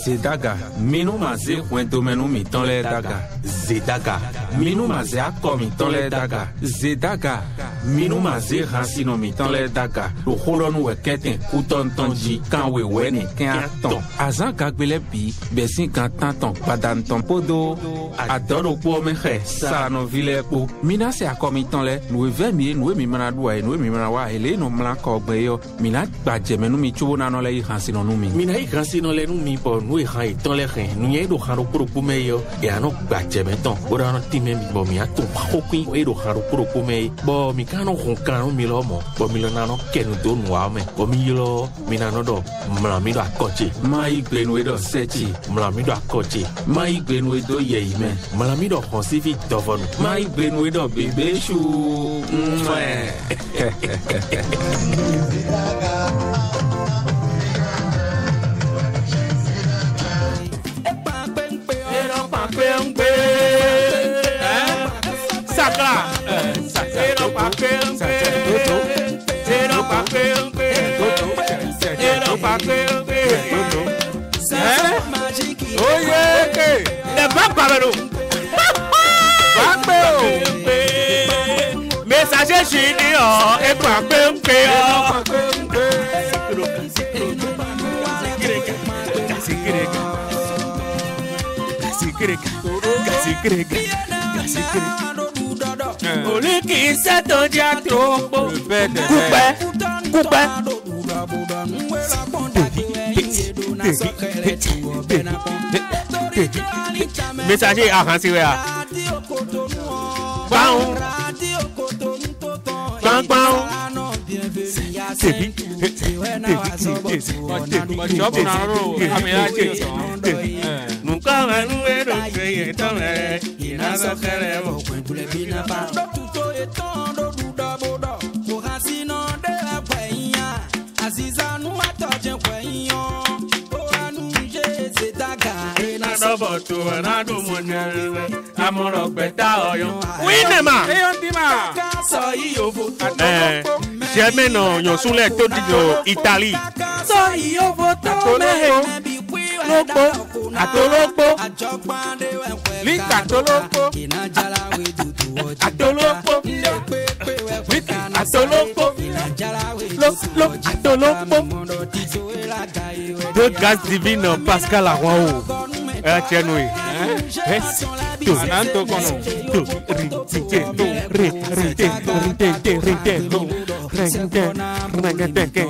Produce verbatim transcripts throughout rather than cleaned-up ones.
Zedaga, minu maze kwento menu mi ton le daga. Zedaga, minu maze akomi ton le daga. Zedaga, minu maze hansino mi ton le daga. Lo holonu we keten kuton tonji kan we weni ken aton. Azan kagbele bi, besin kan tanton padan ton podo. Adoro po meche, sa no vile po. Mina se akomi ton le, nou ve mi, nou mi manadwa e, nou mi manawa ele no mlan kogbe yo. Mina badje menu mi chubo na no le hansino no mi. Mina i hansino le no mi po nou e han e ton le gen. Nou ye do haro pro po me yo. E ano badje meton. Ora no time mi bo mi ato pakokwi e do haro pro po me. Bo mi kano honkano mi lo mo. Bo mi lo nano kenu do nwa me. Bo mi lo mi nano do mlami do akoche. Ma igbe nou e do sechi. Mlami do akoche. Ma igbe nou e do ye ime. Mlami do konsivi tovonu. Ma igbe nou e do bebe chou. Mwe. Saka, zero papel, zero papel, zero papel. Oh yeah, the papel. Papel. Message chini oh, e papel oh. Kasi grega, kasi grega, kasi grega, kasi grega. Oli qui s'attend à trop beau. Coupé, coupé. Messager à Hansi à. Bang. Bang bang. Tebi. Nunca me número que tome y nada queremos cuando le vina pa. J'aime non, yon sous les taux de Italie. Atolopo, atolopo, link atolopo, atolopo, link atolopo, lo lo atolopo. De gaz divine Pascal Arwao. Eh tiens oui. Hein? Tout ananto kono. Tout rite to re rite rite rite lo. Rente rente ke.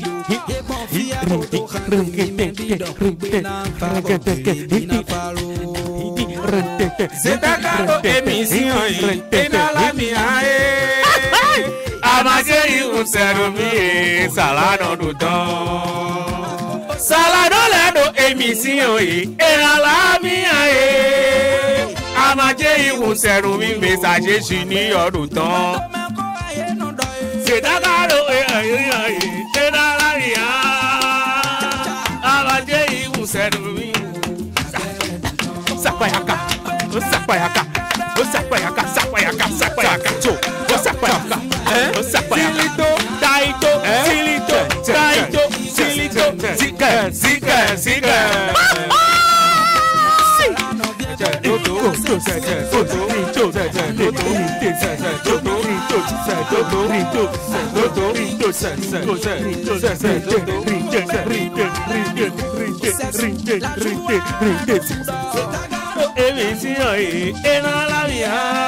Zedaga émission et dans la miae. Amagé un servi salado do don. Salado la do émission et dans la miae. Amagé un servi messager junior do don. Zedaga do et dans la miae. Sapayaka, sapayaka, sapayaka, sapayaka, sapayaka, sapayaka, sapayaka, taito, silito, taito, silito, zika, zika, zika. Émission et dans la vie,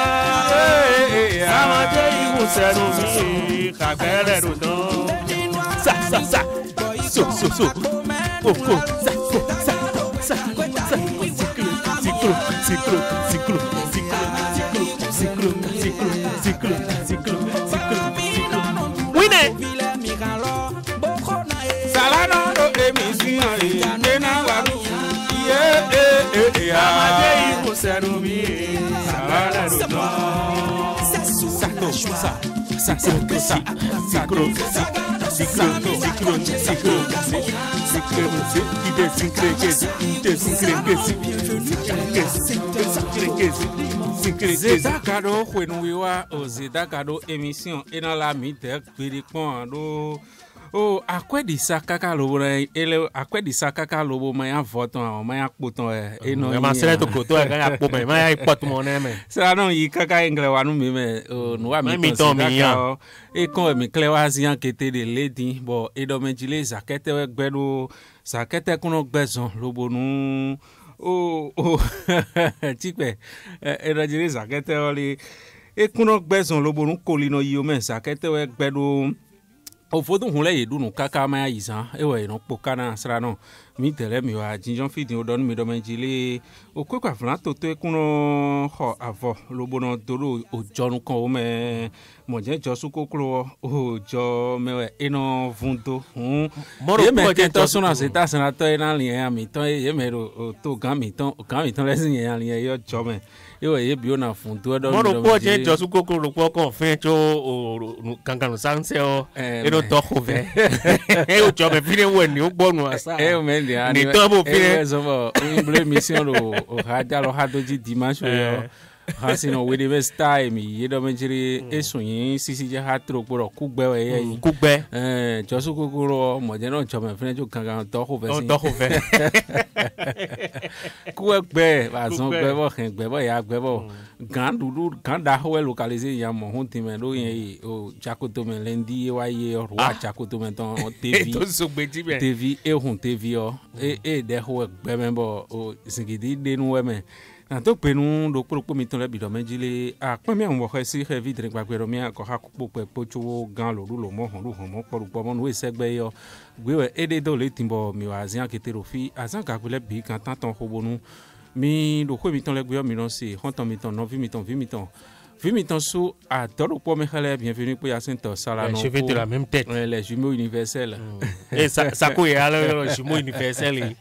amateur il vous sert aussi, capelle le don. Ça, ça, ça, so, so, so, oh, oh, ça, ça, ça, ça, cyclo, cyclo, cyclo, cyclo, cyclo, cyclo, cyclo, cyclo, cyclo, cyclo, cyclo. Winner. Salado émission et dans la vie. Amateur il vous sert aussi, capelle le don. Saco, ça, ça, ça, ça, cyclo, cyclo, cyclo, cyclo, Zedakado kwenuiwa o Zedakado émission et dans la mite péricon do Oh, akwe di sakaka lobo na ele akwe di sakaka lobo ma ya voton o ma ya poton e e no ma sele to koto e ga po me ma ya pot mo na me sa no yi kaka engle wa nu me me o no wa mi ton kaka e kon mi kle wa zian kete de lady bo e do me jile zakete we gbedo zakete kuno gbezon lobo nu o o tipe e do jile zakete oli e kuno gbezon lobo nu kolino yi o me zakete we gbedo o fodo hun le yedu nu kaka ma yisan e we no pokana sra no mi tele mi wa jinjon fidi o don mi do menjile o ko kwa flan to to e kuno ho avo lobo no doro o jonu kan o me mo je jo su kokoro o jo me we eno vundo hun e me ke to sona se ta sana to e na lien mi to e me ro to gan mi ton gan mi ton le sin yen lien yo jo me e we ye bi o na fundo do mo ro po je jo su kokoro po kon fe jo o kankan no sanse o e no to ho ve e o jo me fine we ni o gbonu asa e o me ni to bo fine so bo o ble mission ro o ha ja lo ha do ji dimanche yo ha sino we de style mi ye do me jiri esun yin sisi je ha tro poro kugbe we ye yin kugbe eh jo su kokoro mo je no jo me fine jo kankan to ho ve sin to ho ve kugbe ba son gbe bo khen gbe bo ya gbe bo gan dudu gan da ho localiser ya mo hun ti me lo yen o jakoto me lendi wa ye ro wa jakoto me ton tv to so gbe ti me tv e hun tv o e e de ho gbe me bo o singidi de nu we me na to pe nu do poropo mi ton le bi do menjile a pon mi an wo khe si khe vidre gbagbe ro mi a ko ha ku pe pocho gan lo lo mo hon lo hon mo poropo mo nu e segbe yo gbe we e de do le timbo mi wa zian kete ro fi azan ka gbe bi kan tan ton hobonu mi do ko mi ton le gbe mi no si hon ton mi ton no vi mi ton vi mi ton vi mi ton sou a toro po me khale bienvenue pour Yacinto Sala no je vais de la même tête les jumeaux universels et ça ça ko ya les jumeaux universels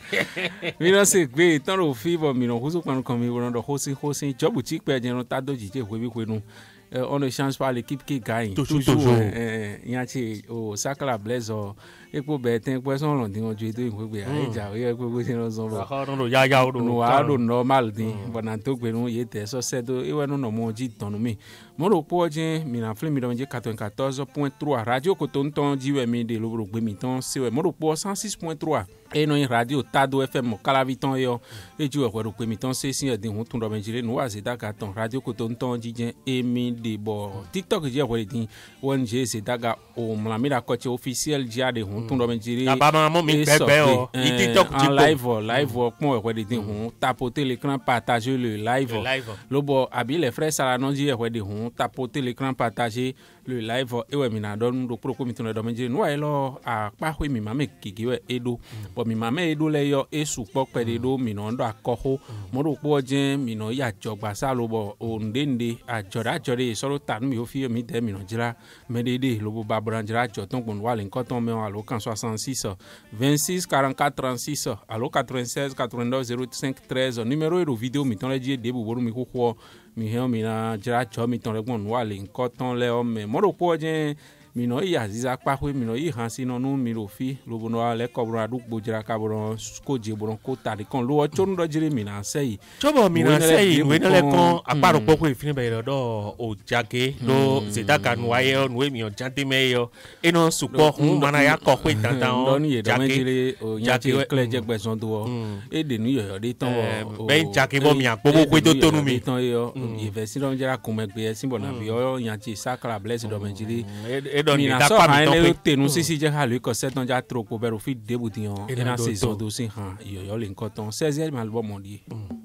mi no se gbe ton ro fi bo mi no husu kan kan mi won do hosi hosi job ti pe je no ta do jije we bi kwenu on ne change pas l'équipe qui gagne toujours toujours yan ti o Sakala Blaise epo be ten person lo din ojo eto igbe aja o ye pe bo se no so bo ha no ya ya o no wa do normal din bona to gbe nu ye te so se do e we no no mo ji tonu mi mo ro po je mi na fle mi do je quatre-vingt-quatorze point trois radio Kotonton jiwe mi de lo ro gbe mi ton se we mo ro po cent six point trois e no radio Tado F M Kalaviton yo e jiwe we ro gbe mi ton se sin din hun tun do menjire nu wa se da ka ton radio Kotonton jijen e mi de bo TikTok je we din won je se daga o mla mi da coach officiel dia de hun tun do menjire aba mo mi bebe o i TikTok en live live pon we din hun tapoter l'écran partager le live lo bo abi les frères Sala non je we de hun tapoter l'écran partager le live e we mi na don do pro ko mi tun do menjire nu wa lo a pa ho mi ma me kiki we edo bo mi ma me edo le yo esu po pe de do mi no ndo akoho mo ro po je mi no ya jogba sa lo bo ondende a joda jode so ro tan mi o fi mi de mi no jira me de de lo bo babran jira jo ton gon wa le nkan ton me wa lo kan soixante-six vingt-six quarante-quatre trente-six allo quatre-vingt-seize quatre-vingt-neuf zéro cinq treize numéro de vidéo mi ton le die de bo bo mi ko ko mi he mi na jira jo mi ton le gon wa le nkan ton le o me mo ro po je mi no ya ziza pa ho mi no yi han si no nu mi ro fi lo bo no le ko bro adu gbo jira ka bro ko je bro ko ta de kon lo o chonu do jire mi na sei chobo mi na sei we no le kon aparo popo ifin be do o jage do zeta kan wa ye on we mi o jante me yo e no supo hun mana ya ko ko tantan o jage o nyati kle je gbe son do e de nu yo de ton o be jage bo mi apopo ko to tonu mi ton yo investi do jira ko me gbe sin bo na bi o nyati Sakala Blaise do menjiri mi na so ha ne te nu sisi je ha le ko seton ja tro ko bero fi debution e na saison do sin han yo yo le nkan ton seizième album mondial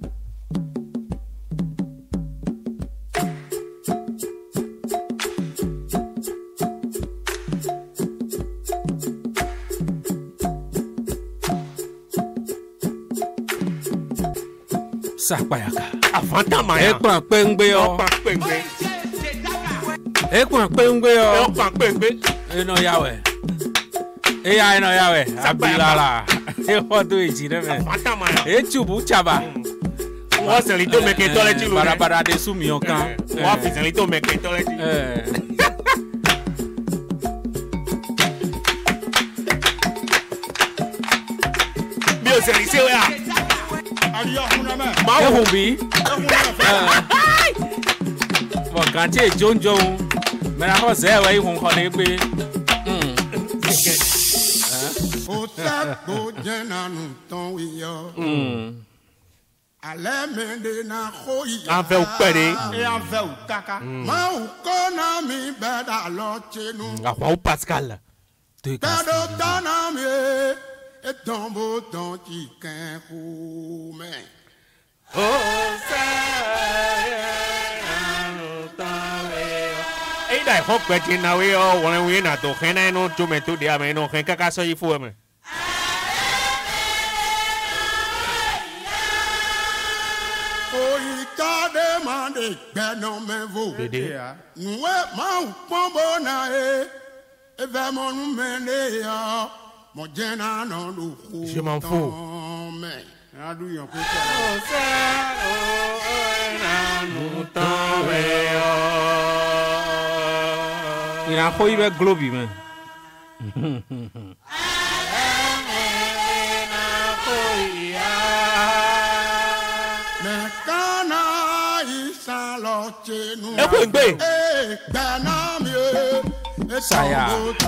sa payaka afanta maya e pan pengbe o pan pengbe e pan pengbe o e pan pengbe e no yawe e ya no yawe abilala e hodo eji re me afanta maya e chubu chaba wọ́n sẹ̀lí tó mẹ́kẹ́ tọ́lẹ́tì lónìí barabara de sumi ọ̀kan wọ́n fi sẹ̀lí tó mẹ́kẹ́ tọ́lẹ́tì. bí o sẹ̀lí sí wẹ́yà. máa hùn bí bọ̀gàn tí èjò ń jòun mẹ́ra hàn sẹ́ ẹ̀wẹ̀ ìhùn kan ní pé O sako jena nu ton wiyo. Ale mende na khoyi. En fait, vous perdez. Et en fait, ou kaka. Ma ou kona mi beda lo chenu. Ah, ou Pascal. Kado tana mi e tombo ton ti ken kume. Oh,哎，大好鬼见那位哦，我们为那都很难弄，就没都点没弄，很嘎嘎说衣服没。 Oyi ka demande gbe no me vo. Nwe ma u pombo na e. E ve mo nu me ne ya. Mo jena no lu ku. Je m'en fous. Adu yon ko Il a quoi il va globi man. É bom, bem. Saya.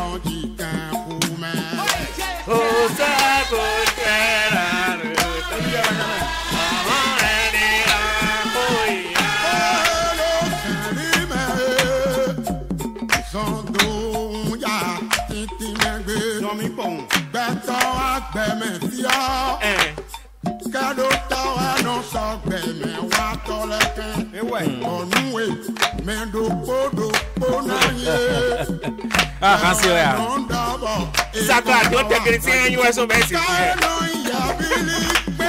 Oh, saco, Kado tawa no so gbe me wa to leken ewe onu e me do podo ona ye Ah, kasi ya. Saka do te grisi en U S O Messi. No ya bili pe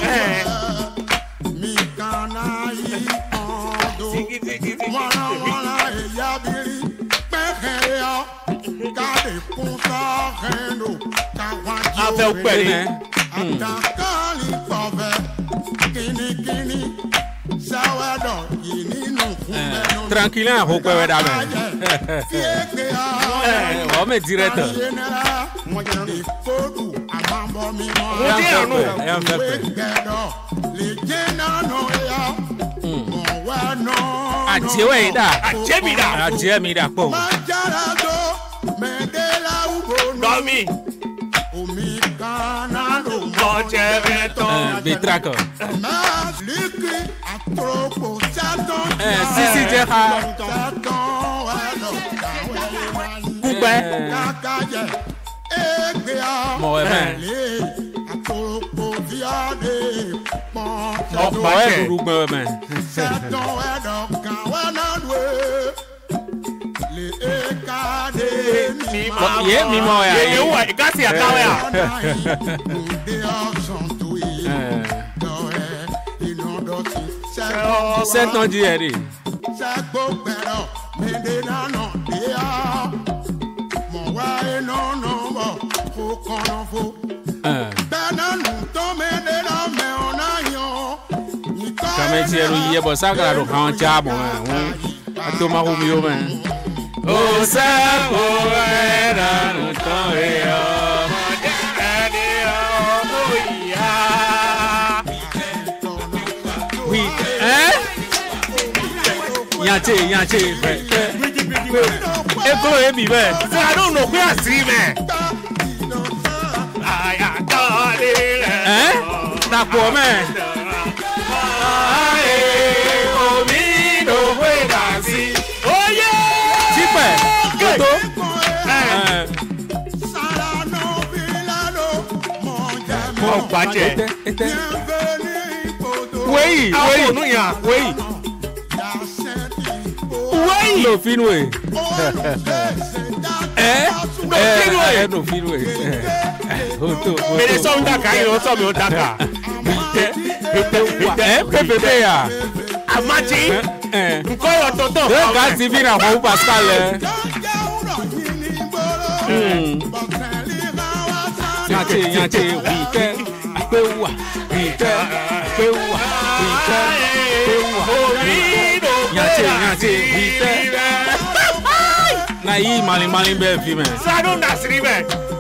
mi kana yi ondo wala wala ya bili pe ya ka de kun sa rendo ka wa ji En fait, vous perdez. Atakali pove kini kini sawado yini no fumeno Tranquille hein, au quoi da men. On met direct. Mo jeni fodu amambo mi mo Et on fait peu. Le jena no ya mo wa no Adie we da. Adie mi da. Adie mi da po. Majara do me de la ubo no Dormi. omi kana no Mon cheveton. Bitraco. Ma liki atropo chaton. Eh, si si je ha. Chaton ado. Coupe. Kakaje. Egea. Mo e men. Atropo viade. Pon. Oh, mo e duru gbe men. Chaton ado kawana dwe. Le ekade mi ma. Ye mi mo ya. Ye wa, ikasi akawe ya. Sept ans d'hier. Kame tienu ye bo sakala do kan cha bon. Atoma ko mi o men. O sapo era no toreo. Oui, hein? Yanche, yanche, e ko e bi be. Se I don't know where I see me. Ay, adore. Hein? Ta po me. Ay, o mi no juega así. Oye. Chipe. Koto. Eh. Mo gbaje. Oui, oui. oui. Oui. Oui. No finwe. Eh? No finwe. Eh, no finwe. Oto. Mene so ndaka iro so mi ndaka. Eh, pepe ya. Amaji. Eh. Nko yo toto. De ka T V na ko Pascal. Hmm. Yanche, yanche, wike. Pe wa. Wike. Pe wa. Wike. Pe wa. Yanche, yanche, wike. Na yi mali mali be fi me. Sadu nasiri be.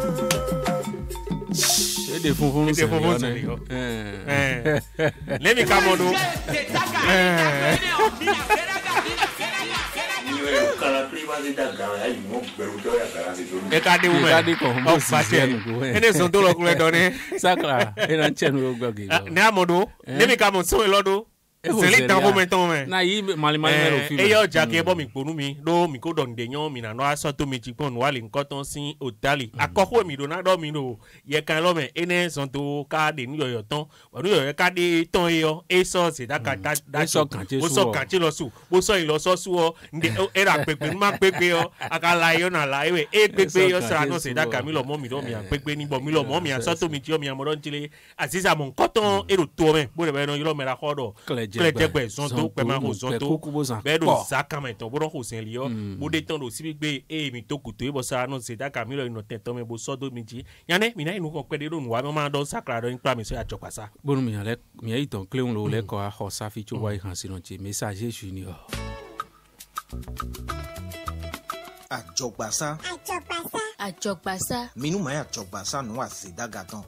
E de funfun E de funfun se se yo. Eh. Let me come on. Eh. e ka de wo ka de ko mo si ene so to lo kule do ne sakra ena chenu go gi ne amodo ne mi ka mo so lodo c'est dans vos maintenant mais na yi mali mali mero fi e yo ja ke bo mi ponu mi do mi ko don de yan mi na no aso to mi ti pon wa le nkan ton sin hotali akoko mi do na do mi no ye kan lo me ene son to ka de ni yoyo ton wa no yoyo ka de ton yo e so se da ka da so kan ti so kan ti lo su bo so yin lo so su o nde e ra pepe ma pepe yo akala yo na la ewe e pepe yo sa no se da ka mi lo mo mi do mi an pepe ni bo mi lo mo mi an so to mi ti o mi an mo don tile asiza mo nkan ton e ro to me bo de be no yo lo me ra ko do jẹgbẹ zonto pẹmà ko zonto bẹẹ do zakama ìtàn bó dọ́kọ̀ sẹ́yìn liyọ́ bó dé tán do síbi gbé èmi tó kùtò ìbọn sára náà ṣe dáka mi lọ ìnà tẹ̀tọ́ mi bó sọ́dọ̀ mi jí yanẹ́ mi náà inú kan pẹ́ dé lónìí wa mi máa dán sakara dán nípa mi sọ yà jọpasa. bónú mi yàn ìtàn kílẹ̀ ń lo lẹ́kọ̀ọ́ ahọ́ sáfi tó wáyé hàn sínú ti mẹ́sàgé ṣù ni ọ. àjọgbàsá. àjọgbàsá. àjọgbàsá. minú máa àjọgbàsá nù wá sí dágàtàn.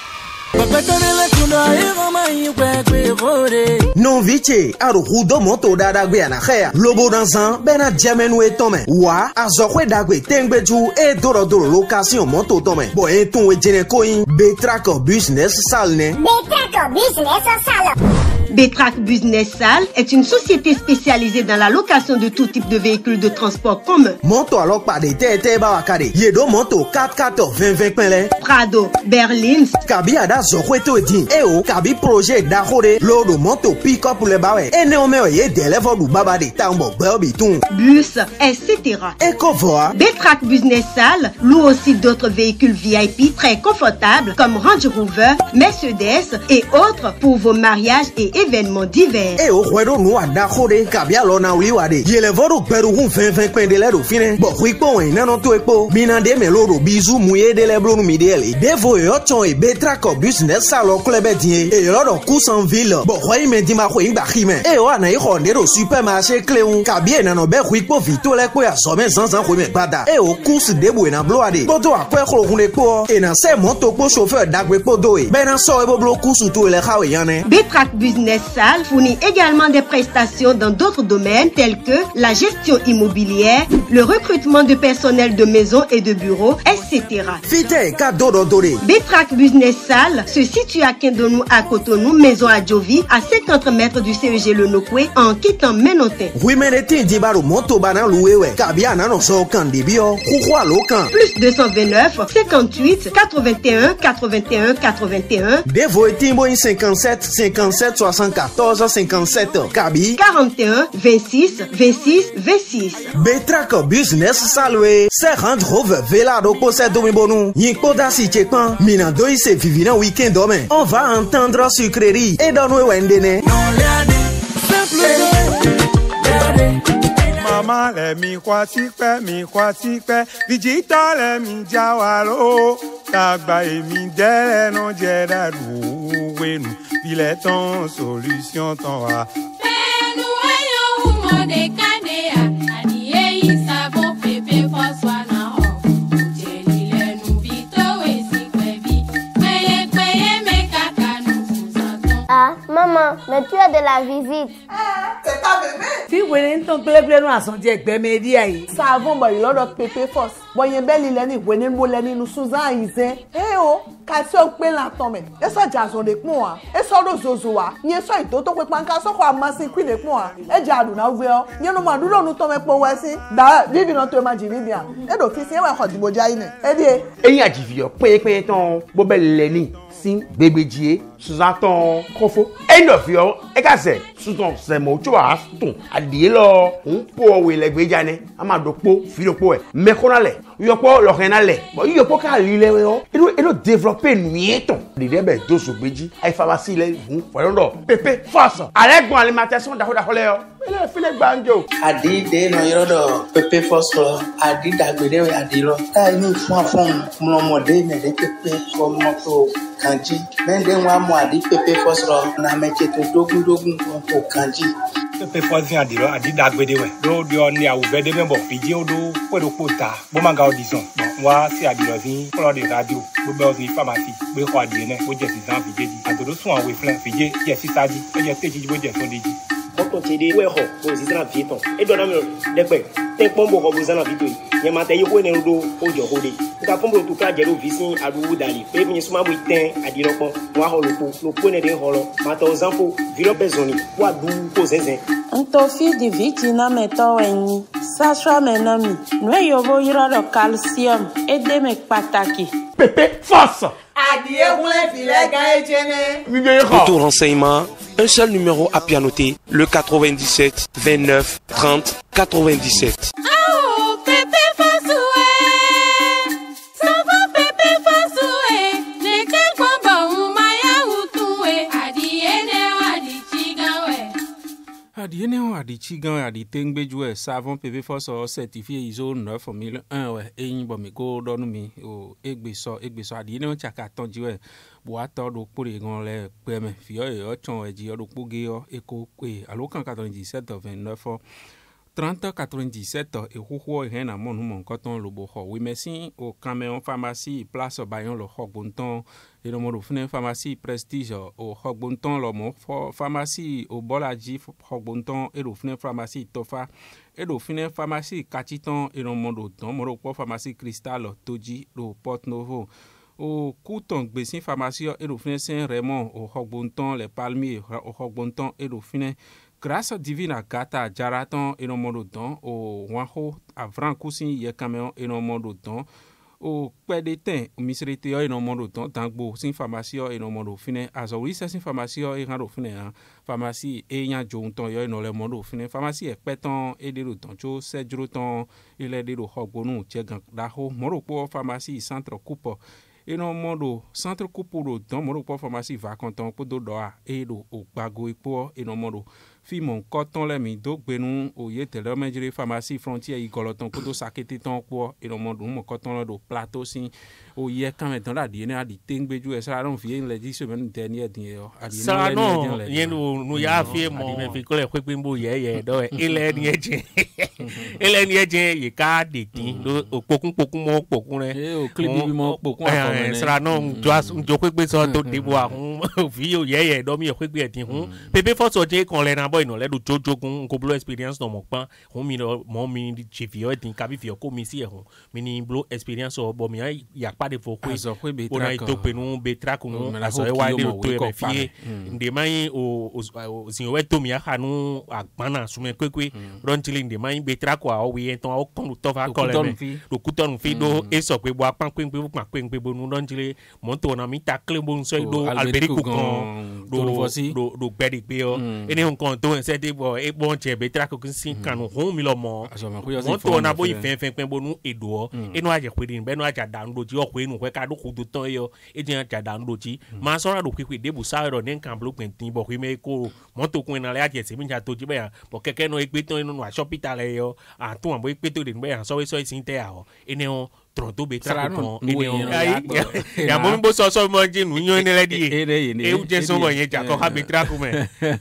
Non vice aruhudo moto dada gbe anahea lobo dansan bena jamenu etome wa azokwe dagbe tengbeju e doro doro location moto tome bo e tun we jene koyin Betrac Business Salne Betrac Business Salne. Betrac Business Sal est une société spécialisée dans la location de tout type de véhicules de transport commun. Moto alors pas de tete bawakade yedo moto quatre quatre vingt vingt pele Prado, Berlin, kabi ada zokweto edin eo kabi projet d'akore lodo moto pick-up le bawe ene omeo ye delevo du baba de tambo belbitun bus, et cetera. Ecovoa. Betrac Business Sal loue aussi d'autres véhicules V I P très confortables comme Range Rover, Mercedes et autres pour vos mariages et événements divers. E o huedo nu adakore kabia lona uliwade yele vodo beru hun vingt vingt pendele do fine bo huipo en nano to epo minande meloro bizu muye de leblonu midele devo yo ton e Betrac Business Sal klebe die e lodo kusan ville bo hoyi medima ho ingba khime e o na iho ndero supermarché cleun kabia nano be huipo vito le ko ya so men sansan ko me bada e o kus debu na bloade bodo akwe kholo hun epo e na se moto po chauffeur dagwe podo e be na so e bo blo kusu to le khawe yane. Betrac Business Sal fournit également des prestations dans d'autres domaines tels que la gestion immobilière, le recrutement de personnel de maison et de bureaux, et cetera. Fite ka dodo dore. Betrac Business Sal se situe à Kindonou à Cotonou, maison à Djovi, à cinquante mètres du C E G Le Nokwe, en quittant Menotin. Oui, mais les tins d'Ibaro moto banan loué, kabia nanon so kandibio, kouwa lokan. Plus deux cent vingt-neuf, cinquante-huit, quatre-vingt-un, quatre-vingt-un, quatre-vingt-un. Devo et timbo in cinquante-sept, cinquante-sept, soixante-quatorze, cinquante-sept. Kabi. quarante et un, vingt-six, vingt-six, vingt-six. Betrac Business Salwe. Se Range Rover Velado possède domi bonou. Yinko da si chekpan. Minando y se vivina week-end dome. On va entendre sucrerie. Et dans nous wendene. Mama let me kwatipe mi kwatipe Vijita let me jawalo Tagba emi dele non jeda du wenu Vile ton solution ton wa Benu ayo humo de kanea Adiye isavo pepe foswa na ho Ujeli le nu vito wesi kwebi Kweye kweye me kaka nu fuzaton. Ah, maman, mais tu as de la visite. C'est ta bébé. Si vous voulez une tonne de nous à son dieu, ben me dit aïe. Ça avons bah il a d'autres pépé force. Bon y a belle il est ni, vous n'êtes pas ni nous sous un isé. Eh oh, quand ça on peut l'entendre. Et ça jason de moi. Et ça le zozoa. Ni ça il toto que panka ça quoi massi qui de moi. Et jadu na ouvert. Ni no mandu lo nous tomber pour wasi. Da vivi notre imagine bien. Et d'office y a quoi du bojaine. Et dit. Et y a du vieux. Pé pé ton bobel leni. Sin bébé dié sous un ton confo. Et neuf yo. Et qu'à c'est sous ton c'est mon tu vois ton. A dit là. On peut oui les béjane. Amado po filo po. Mais qu'on allait. Yo po lo renale. Bon yo po ka lile yo. Et nous et nous développer nuiton. L'idée ben dos obédi. Ay pharmacie les vous. Voyons donc. Pépé force. Avec bon alimentation d'accord d'accord là. Il a fait banjo. Adi de no yoro Pépé force lo. Adi dagbede adi lo. Ta ni fun fun mo mode me de pépé ko moto kanji. Men de wa mo adi Pépé force lo na me che to dogun dogun ko kanji. Pépé force vient adi lo adi dagbede we. Do dio ni a ubede me bo piji odo poro pota. Bo manga audition. Bon wa si adi lo vin pro de radio. Bo be ozi pharmacie. Bo ko adi ne bo je ti zan vije di. Adodo sun awe flan vije je si tadi. E je teji bo je so deji. Quand on te dit ouais ho, vous êtes dans vie ton. Et dans le dépêche, t'es pas bon vous en vie toi. Y a matin yo ko ne do o jo ho de. Ka pombo tout ka jero visin adu dali. Pe mi suma bu ten adi lo pon. Wa ho lo ko, lo ko ne de ho lo. Mata o zampo, viro bezoni. Wa du ko zenzen. Nto fi di viti na meto weni. Sasha menami. Nwe yo bo yiro do calcium e de me pataki. Pépé force. Pour tout renseignement, un seul numéro à pianoter, le quatre-vingt-dix-sept vingt-neuf trente quatre-vingt-dix-sept. Adiene on adi chigan adi tengbe joué savon P P Force certifié I S O neuf mille un ouais et yin bomi ko donu mi o egbe so egbe so adiene on chaka ton joué bo ato do pore gon le peme fio e o chon e ji o do poge o eko kwe alokan quatre-vingt-dix-sept vingt-neuf trente quatre-vingt-dix-sept et huho hen na mon mon coton lobo ho oui merci au Caméon pharmacie place Bayon le Hogbonton et le mot fine pharmacie prestige au Hogbonton le mot pharmacie au Bolaji Hogbonton et le fine pharmacie Tofa et le fine pharmacie Kachiton et le mot don mot pharmacie Cristal Toji le Porte Novo au Couton Bessin pharmacie et le fine Saint-Raymond au Hogbonton les Palmiers au Hogbonton et le fine grâce divina gata jaraton et no modo don o wanho avran kusin ye Caméon et no modo don o pedeten misrite et no modo don dangbo sin pharmacie et no modo fine azori sin pharmacie et rando fine pharmacie et nya jonton yo no le modo fine pharmacie e peton et de don jo sedroton il est de lo hobonu chegan daho moro po pharmacie centre coupe et non modo centre coupe don moro po pharmacie va content pour do doa et do o bago ipo et non modo fi mon coton le mi do gbenu o ye tele mejere pharmacie frontière i goloton ko do sakete ton po et non modo mon coton le do plateau si o ye quand même dans la dine a di tengbeju e ça non vie le dix semaines dernière dien ça non yen no ya fi mo me fi ko le pe mbo ye ye do ile ni eje ile ni eje ye ka de tin do opokun pokun mo pokun re o clip bi mo pokun eh ça non jo jo pe pe so to de bo ahun fi o ye ye do mi pe pe tin hun P P Force je kon le na boy no le do jojo kun ko blo experience no mo pan hun mi mo mi di chifio e tin ka bi fi ko mi si e hun mi ni blo experience o bo mi ya pa de fo ko o na to pe nu be track nu aso e wa de to e be fi nde mai o o sin we to mi ha nu agbana sume kwekwe ron tili nde mai be track wa o wi ton o kon to fa ko le me do kuton fi do e so pe bo apan pe pe pa pe pe bo nu ron tili mo to na mi ta kle bo so do alberico kon do do do bedi pe o ene on kon to en se de bo e bon che be track ko sin kanu hon mi lo mo mo to na bo ifen fen pe bo nu edo e no aje pe din be no aja dan do ti o pe nu pe ka do ku do ton yo e din aja dan do ti ma so ra do kwekwe de bu sa ro nen kan blo pentin bo kwi me ko mo to kun na le aje se mi ja to ti be ya bo keke no e pe ton no hospital yo a to bo e pe to de be ya so we so sin te ya o ene o tronto be tra ko ene o ya mo bo so so mo ji nu yan ni le di e u je so mo yen ja ko ha be tra ko me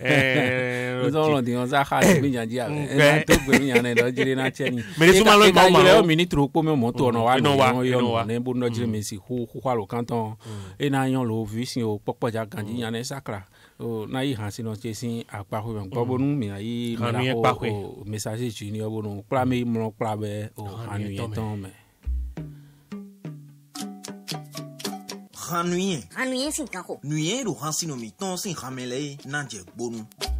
eh o zo lo di on za ha mi jan ji a e to gbe mi yan ne do jire na che ni me su ma lo ma ma o ministre po me mo to no wa no yo ne bu no jire me si hu hu kwa lo kanton e na yan lo vi sin o popo ja ganji yan ne sakra o na yi han si no che sin apa ho gbo bonu mi ayi mi la o message ju ni o bonu pra me mo pra be o anu yen ton me Hanuyen. Hanuyen sin kanko. Nuyen do hansino mi ton sin hamele nanje bonu.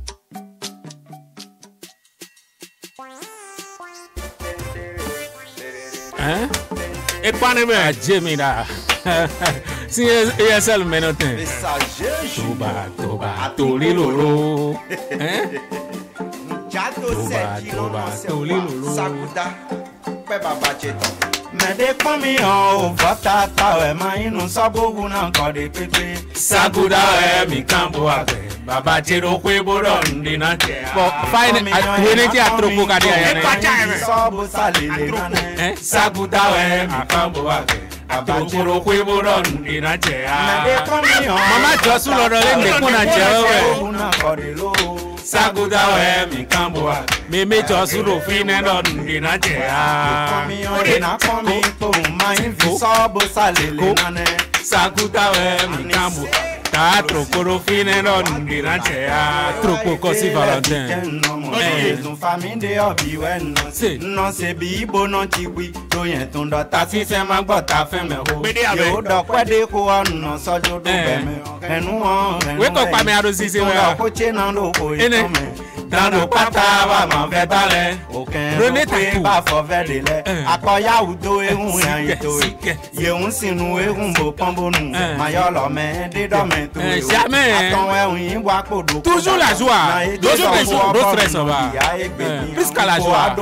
Hein? Et pas ne me Jimmy da. Si E S L menotin. Toba toba toli lolo. Hein? Toba toba toli lolo. Sakuda. Pe baba cheto. Me de komi o vota tawe ma inu sabogu na ko de pepe. Sakuda e mi kambo abe. Baba chero kwe bodo ndi na che. Bo fine wene ti atropo ka dia ya ne. Sobo salele na ne. Sakuda e mi kambo abe. Baba chero kwe bodo ndi na che. Me de komi o. Mama Josu lo le ne ko na che we. Na ko de lo. Sakuda e mi kambo abe. Me me Josu lo fine no ndi na che. Komi o de na komi po ma in fi sobo salele na ne. Sakuda e mi kambo. Ta trocoro fine no ndirante a troco così Valentin. Eh, no faminde obi wen no se no se bi ibo no chiwi to yen tun do ta fi se ma gbo ta fe me ho yo do pede ko onu sojo do be me enu won we ko pa me aro sisi we ko che na do ko e to me dando pata wa ma ve tale o ken ro ba fo ve de le akoya udo ehun yan ito ye un sinu ehun bo pombo nu ma yo lo me de do me to e aton ehun yin wa podo toujours la joie toujours les jours no stress va jusqu'à la joie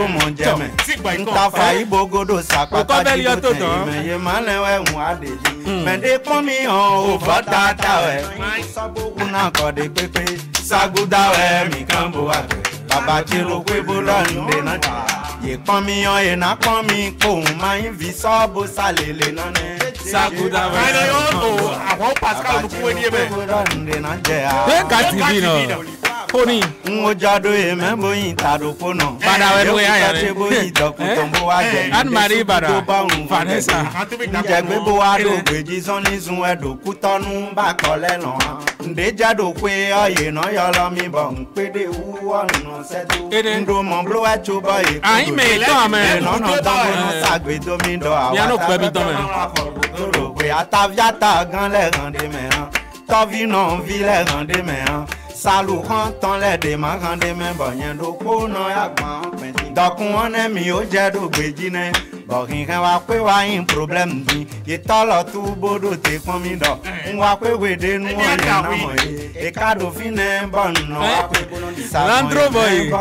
nta fa ibogodo sapata ji to me ye male we mu adeji me de pon mi on o fota ta we sabo una ko de pepe saguda we mi kambo wa baba ti ro pe bo lo nde na ye pon mi on e na pon mi ko ma yin vi sabo salele na ne saguda we ai no o awon Pascal lu ku ni e be nde na je a e ka T V no Pony mo jado e me bo yin ta do ko no bada we no ya ya se bo yin do ku ton bo wa je Anne Marie bada Vanessa je gbe bo wa do gbeji son ni sun e do ku tonu ba ko le no nde jado pe oye no yo lo mi bo npe de wu onu se do ndo mo blo wa cho bo e ai me to me no no do no sa gbe do mi do awa ya no pe mi to me ro pe ataviata gan le ran de me han to vi no vi le ran de me han salu kan tan le de ma kan de me bo yen do ko no ya gbon penti dokun won e mi o je do gbeji ne bo kin kan wa pe wa yin problem bi ye tolo tu bodo te pon mi do nwa pe we de nu won na mo e e ka do fine bon no wa pe bono di sa Landro boy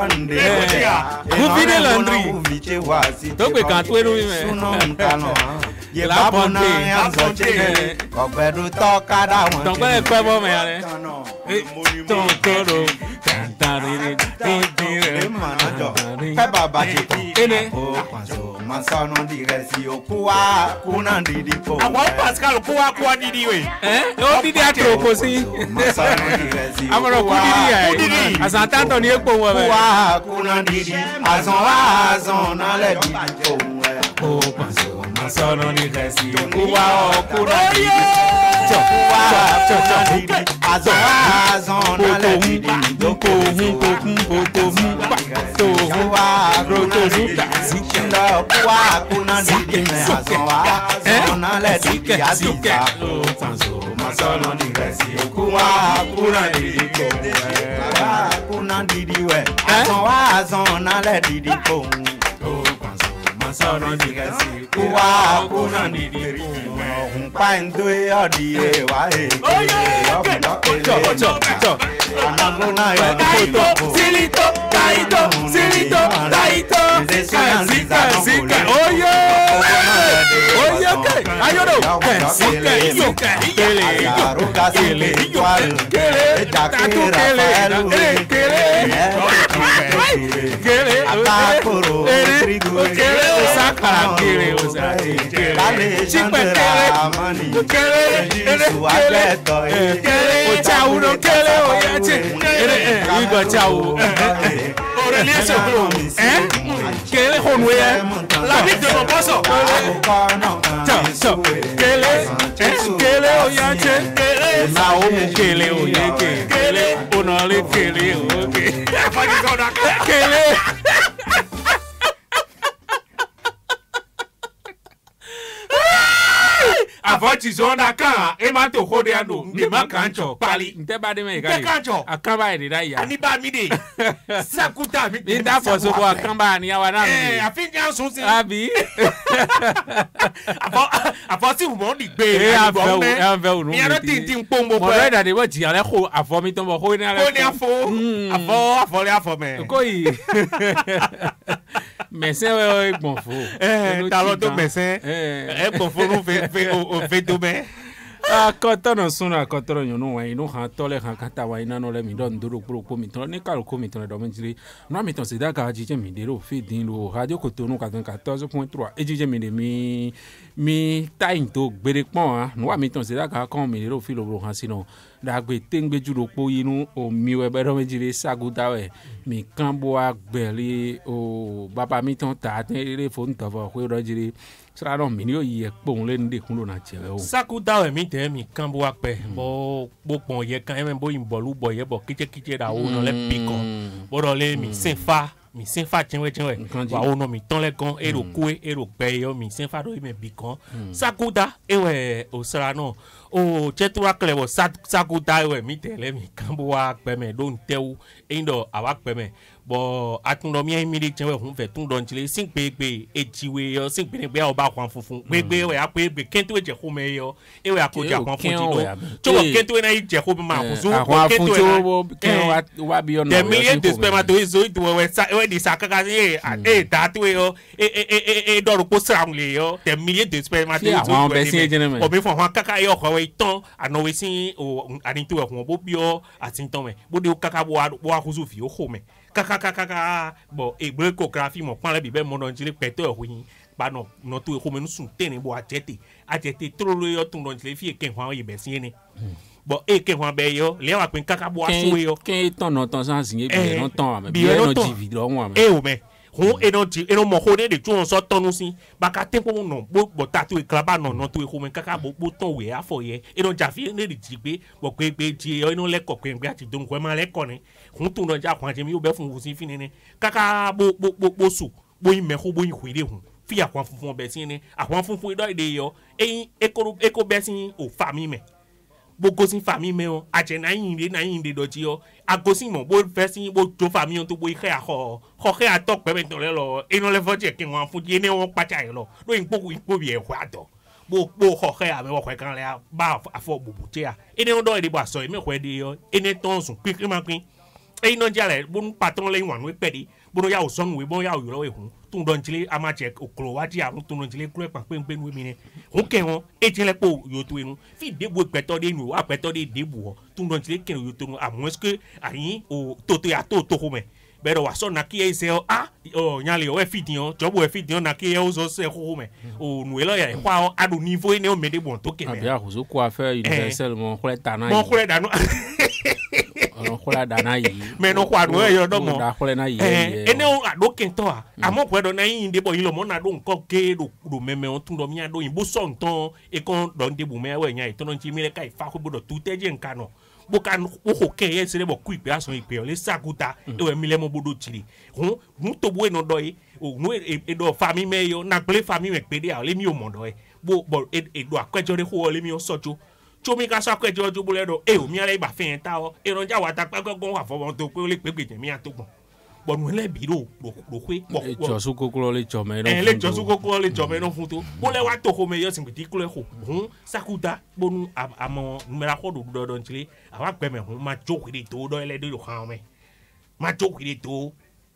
ku fine landri to pe kan tu eru mi me suno nkano ye babona ya so che ogbedu to kada won to pe pe bo me ale ton toro cantare di manajo pe baba ti ene o panso mansano di resi okuwa kuna ndidi po awon Pascal kuwa kuwa didi we eh o didi atro si mansano di resi amoro ku didi ai asantanto ni epo won be kuwa kuna ndidi azon wa azon na le didi po o panso mansano ni resi kuwa o kuna didi kuwa cho didi azon wa azon na le didi doko hun kokun koko mu to wa roto zuta sikela kuwa kuna didi me azon wa azon na le didi azika o panso mansano ni resi kuwa kuna didi ko kuwa kuna didi we azon wa azon na le didi ko o panso mansano ni resi kuwa kuna didi ko pa ndo e odi e wa e cho cho cho anagona ya foto silito kaito silito kaito zika zika oyo oyo ke ayodo zika zika kele kele kele tatu kele kele kele atakoro trigo kele osaka kele osaka kele chipe kele kele kele kele ocha uno kele oyache kele igo chao Aurélien Sokolo hein kele honwe la vie de mon bosso cha kele kele oyache kele na o kele oyeke kele onale kele oke kele avoti zona kan e ma to hode ando ni ma kancho pali nte ba de me ga kancho akamba e da ya ani ba mi de sakuta mi ni da fo so bo akamba ni awa na mi eh afin jan sun si abi afo afo si mo ni gbe e afo e afo nu mi ara tin tin pombo mo re da de bo ti ale ko afo mi to mo ko ni ale ko ni afo afo afo le afo me ko yi mẹsẹ wẹ gbọn fo. ẹ ta ló tó mẹsẹ ẹ gbọn fo ló fẹ fẹ o fẹ tó mẹ. akɔtɔnɔ sunna akɔtɔnɔ ɲɔnu wa inu hã tɔlɛ hã kata wa ina nɔ lɛ mi dɔn doro kporo ko mi tɔn ne kalo ko mi tɔn dɔ mi tiri nua mi tɔn sida ka jijɛ mi de o fi din lo radio ko tonu ka tɔn ka tɔnso point trois e jijɛ mi de mi mi ta yin to gbere kpɔn wa nua mi tɔn sida ka kɔn mi de o fi lo bolo hã sinɔ dagbe tengbe ju do kpo yinu o mi wɛ bɛ dɔ mi jiri saguda wɛ mi kan bo agbɛli o baba mi tɔn ta te re fo ntɔfɔ ko dɔ jiri sera no mi yo ye pon le nde kun lo na che o sakuta we mi te mi kan bo ape bo bo pon ye kan e bo imbolu bo ye bo kiche kiche da o no le pikon bo ro le mi sinfa mi sinfa chenwe chenwe wa o no mi ton le kon e ro kue e ro pe yo mi sinfa do me bikon sakuta e we o sera no o chetura klewo sakuta e we mi te le mi kan bo ape me do ntewu e ndo awa pe me bo atundo mi mi ri chenwe hun fe tun don chile sin pe pe ejiwe yo sin pe pe o ba kwan funfun pe pe we ape pe kento e je ho me yo e we akoja kwan fun ti do to wo kento na i je ho ma ko so kento e ken wa wa bi ono the million de spermatozoid do we sa we di sakaka e e that we yo e e e e do ro ko sra le yo the million de spermatozoid o be fun han kaka yo ko we ton ano we sin o ani to e ho bo bi o atin ton me bo de kaka bo wa ko so fi o ho me kaka kaka kaka bo e brekographie mo pan le bi be mo don jile peto e huyin ba no no to e ko menu sun teni bo ajete ajete tro yo tun don jile fi e ken hwan ye be sin ni bo e ken hwan be yo le wa pin kaka bo asu yo ken ton no ton san sin e bi no ton am bi no divi do won am e o me hun e no ti e no mo ho de de tun so tonu sin ba ka tempo no bo bo tatu e klaba no no to e ko men kaka bo bo ton we afo ye e no jafi ne di jigbe bo pe pe ti e no le ko pe pe ati don ko ma le ko ni hun tun no ja kwan je mi o be fun wusin fini ni kaka bo bo bo bo su bo yin me ho bo yin huire hun fi akwan funfun be sin ni akwan funfun do de yo e e ko e ko be sin o fa mi me bo go sin fa mi me o a je na yin de na yin de do ti o a go sin mo bo fe sin bo jo fa mi on to bo ike a ho ho ke a to pe me to le lo e no le fo je ki wan fun je ne won pa cha lo lo yin po yin bi e hwa do bo bo ho ke a me wo kan le ba afo bubu che a e ne do e bo aso e me hwe de yo e ne ton sun pi ma pin e no jale bo n patron le wan we pe di bo no ya o son we bo ya o yo we hun tun don chile ama che okro wa ji arun tun don chile kure pa pe pe nu mi ne hun ke won e chile po yo tu enu fi de bo peto de nu wa peto de de bu tun don chile ke yo tu a mo est que ayin o to to ya to to ho me bero wa so na ki e se o a o nyale o e fi dion jobo e fi dion na ki e o so se ho me o nu e lo ya kwa o adu niveau e ne o me de bon to ke me abia ko so ko affaire universel mo kole tana mo kole danu on kola dana yi me no kwa no yo do mo da kola na yi eh ene o ado kento a amo kwe do na yin de bo yin lo mo na do nko ke do do meme on tun do mi ado yin bo so nton e kon do de bu me we nya ito no nchi mi le kai fa ko bo do tu teje nka no bo kan o ho ke ye sele bo ku ipe aso ipe o le sakuta e we mi le mo bo do chiri hun mu to bo e no do yi o nu e do fami me yo na ple fami me pe de a le mi o mo do e bo bo e do akwejo de ho le mi o sojo chomi ka sa kwejo jo bo le do e o mi ale ba fen ta o e ron ja wa ta pe gogon wa fo won to pe o le pe gbeje mi atogbon bo nu le bi ro ro ro pe bo jo su kokoro le jo me no e le jo su kokoro le jo me no fun to bo le wa to ho me yo sin bi kule ho hun sakuta bo nu amo numera ho do do don chile awa pe me hun ma jo kiri to do ele do han me ma jo kiri to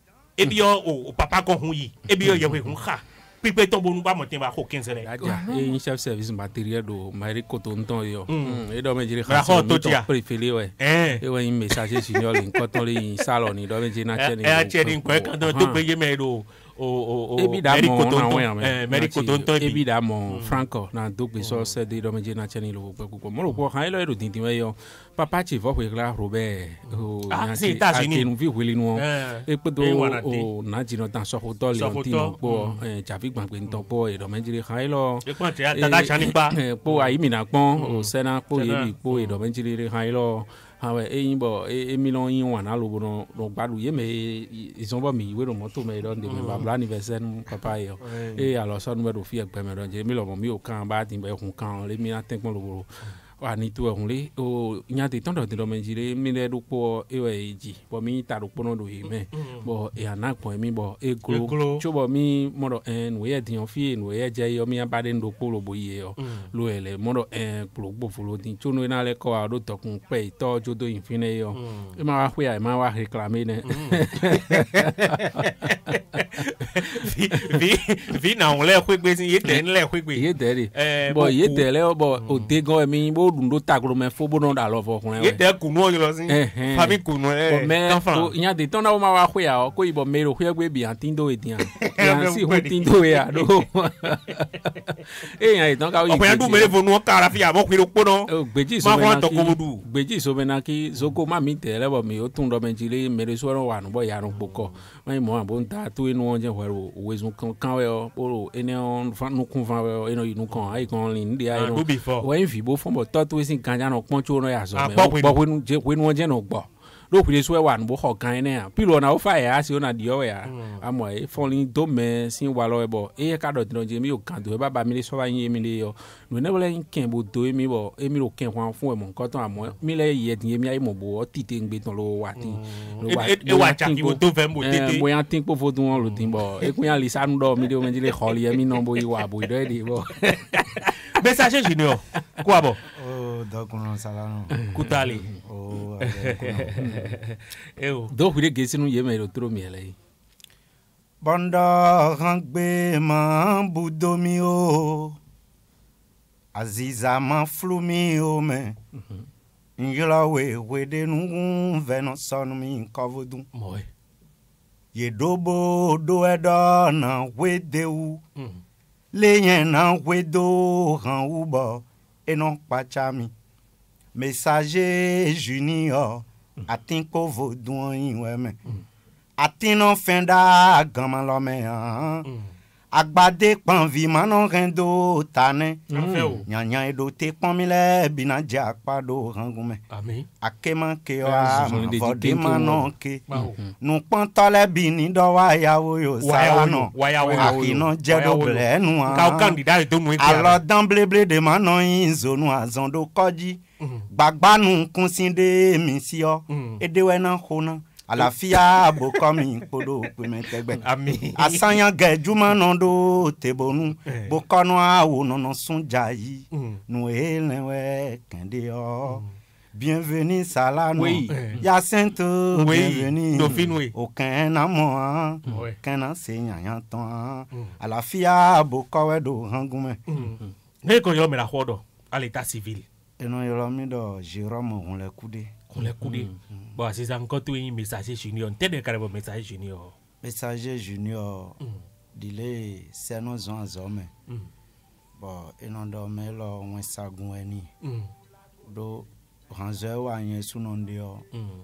e bi yo o papa ko hun yi e bi yo ye we hun ha pipe to bonu ba mo tin ba ko quinze le aja e chef service matériel do mari ko to nton yo e do me jiri ha so to préféré we eh e we message signal in ko ton le salon ni do me jina cheni e a cheni ko kan to pe ye me do o o o medico to eh medico to to évidemment franco na do pe so se de do me jina cheni lo pe ko mo lo ko ha lo do tin tin we yo papa chi vo pe la robert o na si ta si ni nu vi we nu e pe do o na jino tan so ho to le tin po eh javi gbangbe nton po e do me jiri ha lo e pon ti ata chani pa po ayi mi na pon o sena po ye bi po e do me jiri ha lo hawe e yin bo e mi lon yin wan alo no no gbadu ye me ils ont pas mi we do moto me don de me ba bla anniversaire papa yo e alors ça nous do fi e pe me don je mi lo mo mi o kan ba tin be kun kan le mi na ten pon lo wa ni tu ehun le o nya de ton do de me jire mi le do po e we ji bo mi ta do po no do yi me bo e ana po mi bo e glo cho bo mi mo do en we e din fi en we e je yo mi ba de do po lo bo ye yo lo ele mo do en po bo fo lo din cho no na le ko a do to kun pe to jo do infine yo e ma wa hwe e ma wa reclamer ne vi vi vi na on le hwe gbe sin ye de le hwe gbe ye de ri bo ye de le bo o de go mi bo dun do tagro me fo bono da lo fo kun e. Ye te kunu o lo sin. Fami kunu e. Me o nya de ton na o ma wa hwe ya ko ibo me ro hwe gbe bi an tindo e dian. Yan si hu tindo e ya do. E yan e ton ka o yi. O pe du me le fo nu ka ra fi ya mo kwi ro po no. Gbeji so me na ki. Gbeji so me na ki zoko ma mi te le bo mi o tun do me jile me re so ro wa nu bo ya ro poko. Ma mo an bo nta tu inu onje hwero we zun kan kan we o poro ene on fa nu kun fa we eno inu kan ai kan lin ndi ai no. We fi bo fon bo to tu sin kan ja no pon chu no ya so me. Bo we nu je we nu onje no gbo. Lo kure so wa nu bo ho kan ene a. Pilo na o fa ya si ona di o ya. Amo e fon lin do me sin wa lo e bo. E ka do tin je mi o kan do e baba mi le so wa yin mi le yo. No ne wole yin ken bo do e mi bo e mi ro ken kwan fun e mo nkan ton amo mi le ye tin mi ai mo bo o tite ngbe ton lo wa tin. E wa cha ki bo to fe mo tete. Mo yan tin po fo dun lo tin bo. E kun ya li sa nu do mi de o me le kholi e mi no bo yi wa bo do e de bo. Message Junior. Quoi bon? Oh, donc on sala no. Kutali. Oh. Eh oh. Donc il est nous yeme ro tro mi ele. Banda rangbe ma budomi o. Aziza ma flumi o me. Njula we we de nu veno son mi kovodun. Moi. Ye dobo do edo na we de u. Les na wedo ran ubo et non pachami messager junior atin ko vodun yin we me atin no fenda gaman lo me an agbade pan vi manon rendo tane nyanyan edo te pon mi le bina ja pado rangun me amen akema ke wa vode manon ke nu pon tole bini do wa yawo yo sa no akino jedo ble nu ka candidat to nu alors d'emblée blé de manon yin zonu azondo koji gbagba nu kun sinde mi si o edewe na hona àlàáfíà bo komi podo pe metegbe àmín asanyan gejuma nondo tebonu bo kono awo nono sunja yi nu elenwe kende o bienvenue salano ya sento bienvenue dauphine aucun amour kana se yanyan ton àlàáfíà bo kowe do hangume ne ko yo me la hodo à l'état civil eno yo mi do Jérôme on le coudé on les coudé. Bon, c'est encore tout un messager junior. T'es de carrément messager junior. Messager junior. Dile c'est nos hommes. Bon, et non dormait là on s'agoueni. Do ranzer wa yen sunon dio.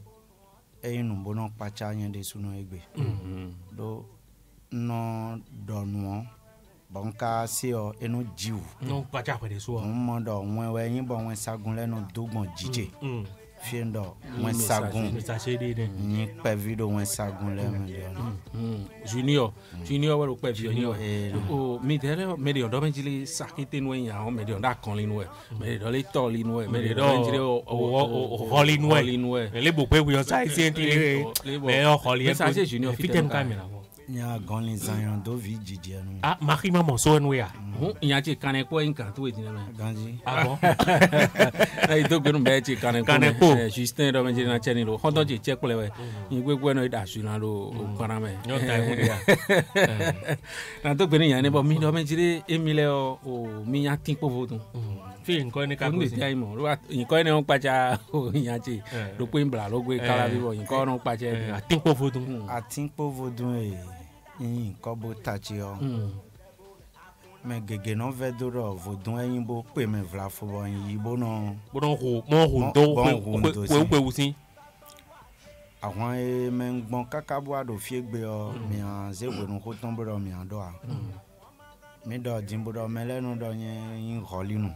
Et nous bonon pacha yen de sunon egbe. Do non donno. Bon ka si o eno jiu. Non pacha kwa de so. On mando wen we yin bon wen sagun le no dogbon jije. Fiendo wen sagun message de de ni pe video wen sagun le me junior junior wa ro pe junior o mi dere me de do menjile sakite no yan o me de da kan linu e me de le to linu e me de do menjile o o holi nu e le bo pe yo sai si enti le o holi message junior fitem camera nya gon les zayon do vi jije nu ah mari maman so nu ya nya ti kan ko in kan to e dinama ganji ah bon ai do gnu be ti kan ko Justin do menjile na cheni lo hodo je check le we yin gwe gwe no da su na lo kan me yo ta hu dia na do gbe ni yan ni bo mi do menjile emile o mi yan tin po vodun fi nǹkan ni ka ko si ai mo ro nǹkan ni on pacha o yan ti ro pe nbla lo gbe kala bi bo nǹkan no pacha atin po vodun atin po vodun e yin ko bo tachi o me gege no ve doro vodun eyin bo pe me vla fo bo yin bo no bo no ho mo ho do pe pe usin àwọn e me ngbon kakabo ado fie gbe o mi an ze we no ko ton bo mi an do a mi do dimbo do melenu do yen yin rolinu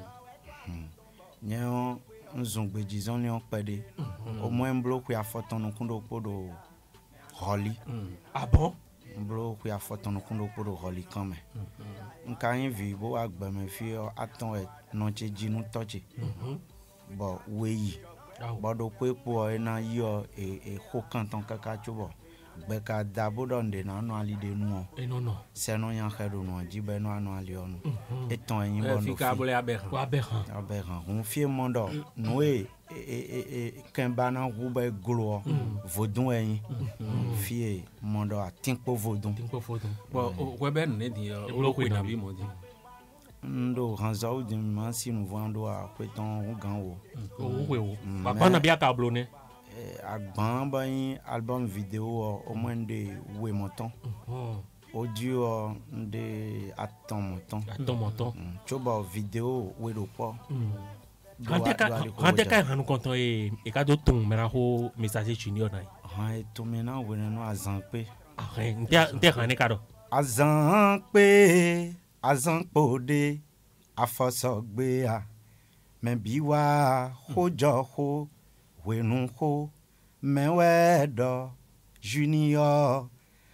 yen nzun gbeji zon ni on pede o mo en bloku ya fotonu kundo podo roli ah bon bloku ya fotonu kundo podo roli kan me nka yin vi bo agba me fi aton e no che jinu tochi bo weyi bodo pe po e na yo e e ho kan ton kaka chubo gbe ka dabo don de na no ali de nu o e no no se no yan xedo no jibe no anu ali onu e ton yin bo no fi ka bole aberran ko aberran aberran on fi mondo no e e e kan bana ruba glo vodun eyin fi mondo atin po vodun tin po vodun bo we be ne di o lo ko na bi mo di ndo ranza ou de mansi nous vendo a kweton ou gan wo o we o ba na bia kablo ne agban ba yin album vidéo au moins de we monton audio de attend monton attend monton choba vidéo we do po Rante ka hanu konton e e ka do ton mera ho message junior nai ha e to mena we no azanpe ah nte nte hane ka do azanpe azanpode afosogbe a me biwa hojo ho wenu ho mewedo junior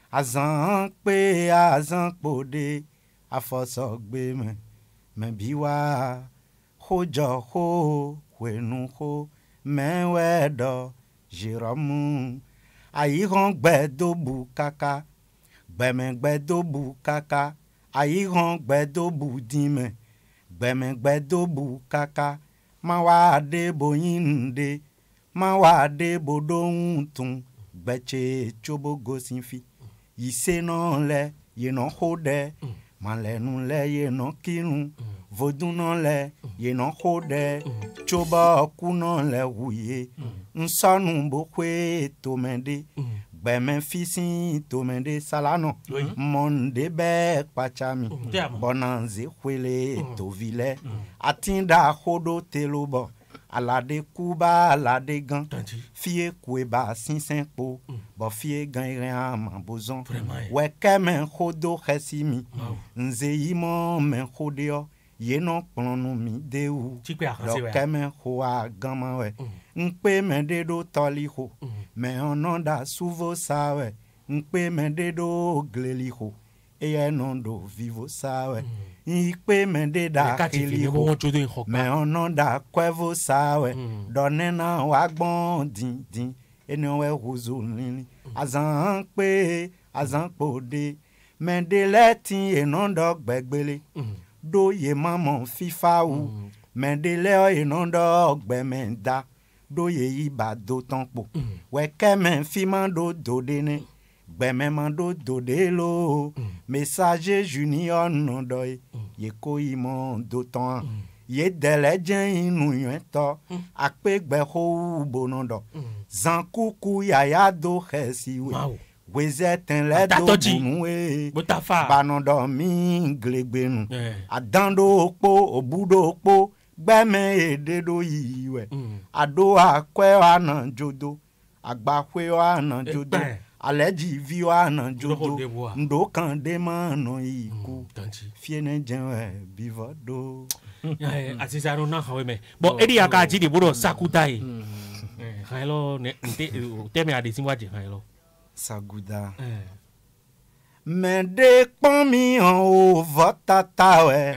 azanpe azanpode afosogbe me me biwa hojo ho wenu ho mewedo jiramu ayi ran gbedo bukaka gbeme gbedo bukaka ayi ran gbedo budime gbeme gbedo bukaka ma wa de boyinde ma wa de bodohun gbeche chobogo sinfi yise no le ye no hode malenu le ye no kirun vodun no le ye no hode choba ku no le wuye nsonu bokwe to mende gbeme fisin to mende salano monde be pachami bonanze kwele to vile atinda hodo telobo alade kuba alade gan fie kueba sinsen po bo fie gan ren ma bozon we kemen hodo khesimi nze yimo men hodio ye no plonu mi deu lo kemen hoa gama we npe men de do toli ho me ononda suvo sawe npe men de do gleli ho e enondo vivo sawe ikpe mende da kili ho me ononda kwevo sawe donena wagbon din din eni we huzu nini azan pe azan pode mende leti enondo gbegbele do ye mamon fifa u mende le enondo gbemenda do ye iba do tonpo we kemen fi mando do dene gbeme mando do de lo message junior no doy ye ko imo do ton ye delejen inu yen to apegbe ho bonondo zankuku yaya do khesi we wezeten le do bunu e banondo mi glegbenu adando opo obudo opo gbeme ededo yiwe ado akwe ana jodo agbakwe ana jodo aleji vi ana jodo ndo kan de mano iku fiene jenwe bivodo asisaro na hawe me bo edi aka ji di buro sakutai eh hailo ne teme ade sinwaje hailo saguda me de pon mi an o votata we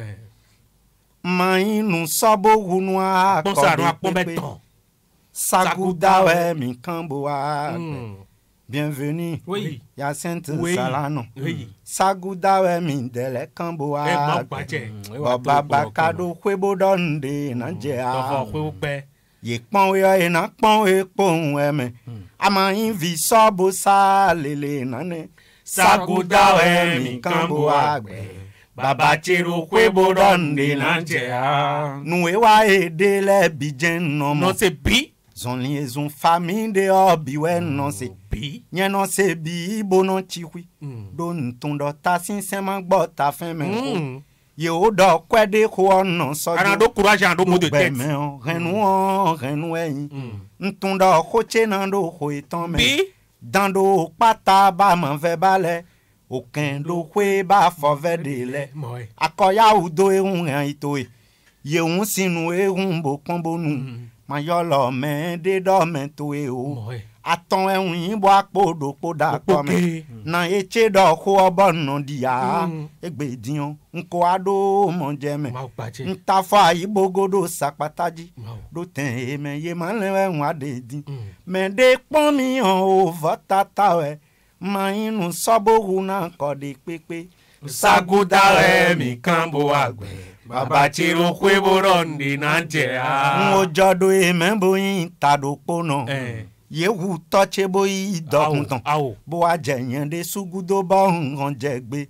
mainu sobo hunu a ko de saguda we mi kambo a bienvenue oui ya sainte oui. Salano oui. Saguda we mi dele kambo a baba bakado kwebo donde na je a ye pon we e na pon we pon we me ama invi sobo sa lele nane saguda we mi kambo a baba chero kwebo donde na je a nu e wa e dele bijen no mo no se bi zon liaison famille de obi we non se bi yen non se bi bonon chiwi don ton do ta sincerement gbo ta fin men ye o do kwede ko non so ana do courage and do mot de tête mais renu renu eyin nton do ko che nan do ko itan men dan do pata ba man ve bale aucun do kwe ba fo ve de le akoya udo e un ran ito e ye un sinu e un bo konbonu ma yolo me de do me to e o aton ehun yin bo apodo poda ko me na eche do ko obonu dia egbe dion nko ado mo je me nta fa ibogodo sapataji do ten e me ye ma le ehun ade din me de pon mi han o votata we ma inu sobo na ko de pepe saguda we mi kambo agbe baba chiro kwebo rondi na je a mo jodo e membo yin tado pono yewu tɔtse bo yi dɔkuntan bo wa jɛ yɛn de sugudo bɔ ŋgɔn jɛ gbe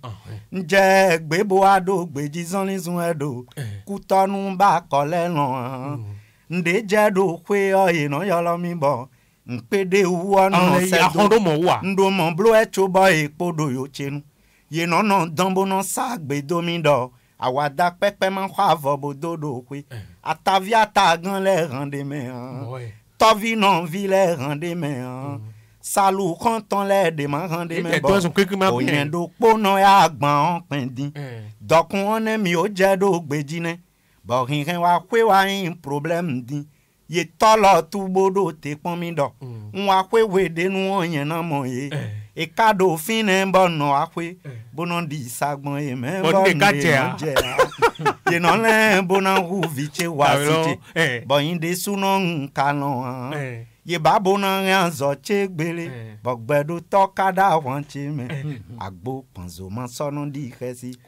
njɛ gbe bo wa do gbeji zɔnlizun ɛdo kutɔnu ba kɔlɛ lɔn nde jɛ do ƒe ɔye nɔ yɔlɔ mi bɔ nkpede wu ɔnɔ sɛ do ndomɔ blo ɛtso bɔ ekpo do yo tsenu yenɔnɔ dɔnbonɔ sa gbedomi dɔ awada pɛpɛ ma xɔ avɔ bo do do ƒe atavi ata gan lɛ hàn de mɛ hàn. Tɔvi nɔvi lɛ hàn de mɛ hàn salu kɔntɔn lɛ de ma hàn de mɛ bɔ òyìn do kpɔnɔ ya gbɔn pɛn di dɔkun ɔnɛ mi o jɛ do gbedzi nɛ bɔn hinhɛn wa ƒe wa yin problème di ye tɔlɔ tubo do te kpɔn mi dɔ n wa ƒe we de nu wɔnyɛ na mɔ ye eka do fin nɛ bɔ nɔ wa ƒe bonɔ di sagbɔn ye mɛ bɔ nu de ma jɛ yenɔ lɛ bona hu vitse wa si tse bɔn yin de sunɔ nkalɔ hàn ye ba bona ŋa zɔ tse gbele bɔgbɛdo tɔ ka da wɔn tse mɛ agbo pɔnzo ma sɔnɔ di xɛsi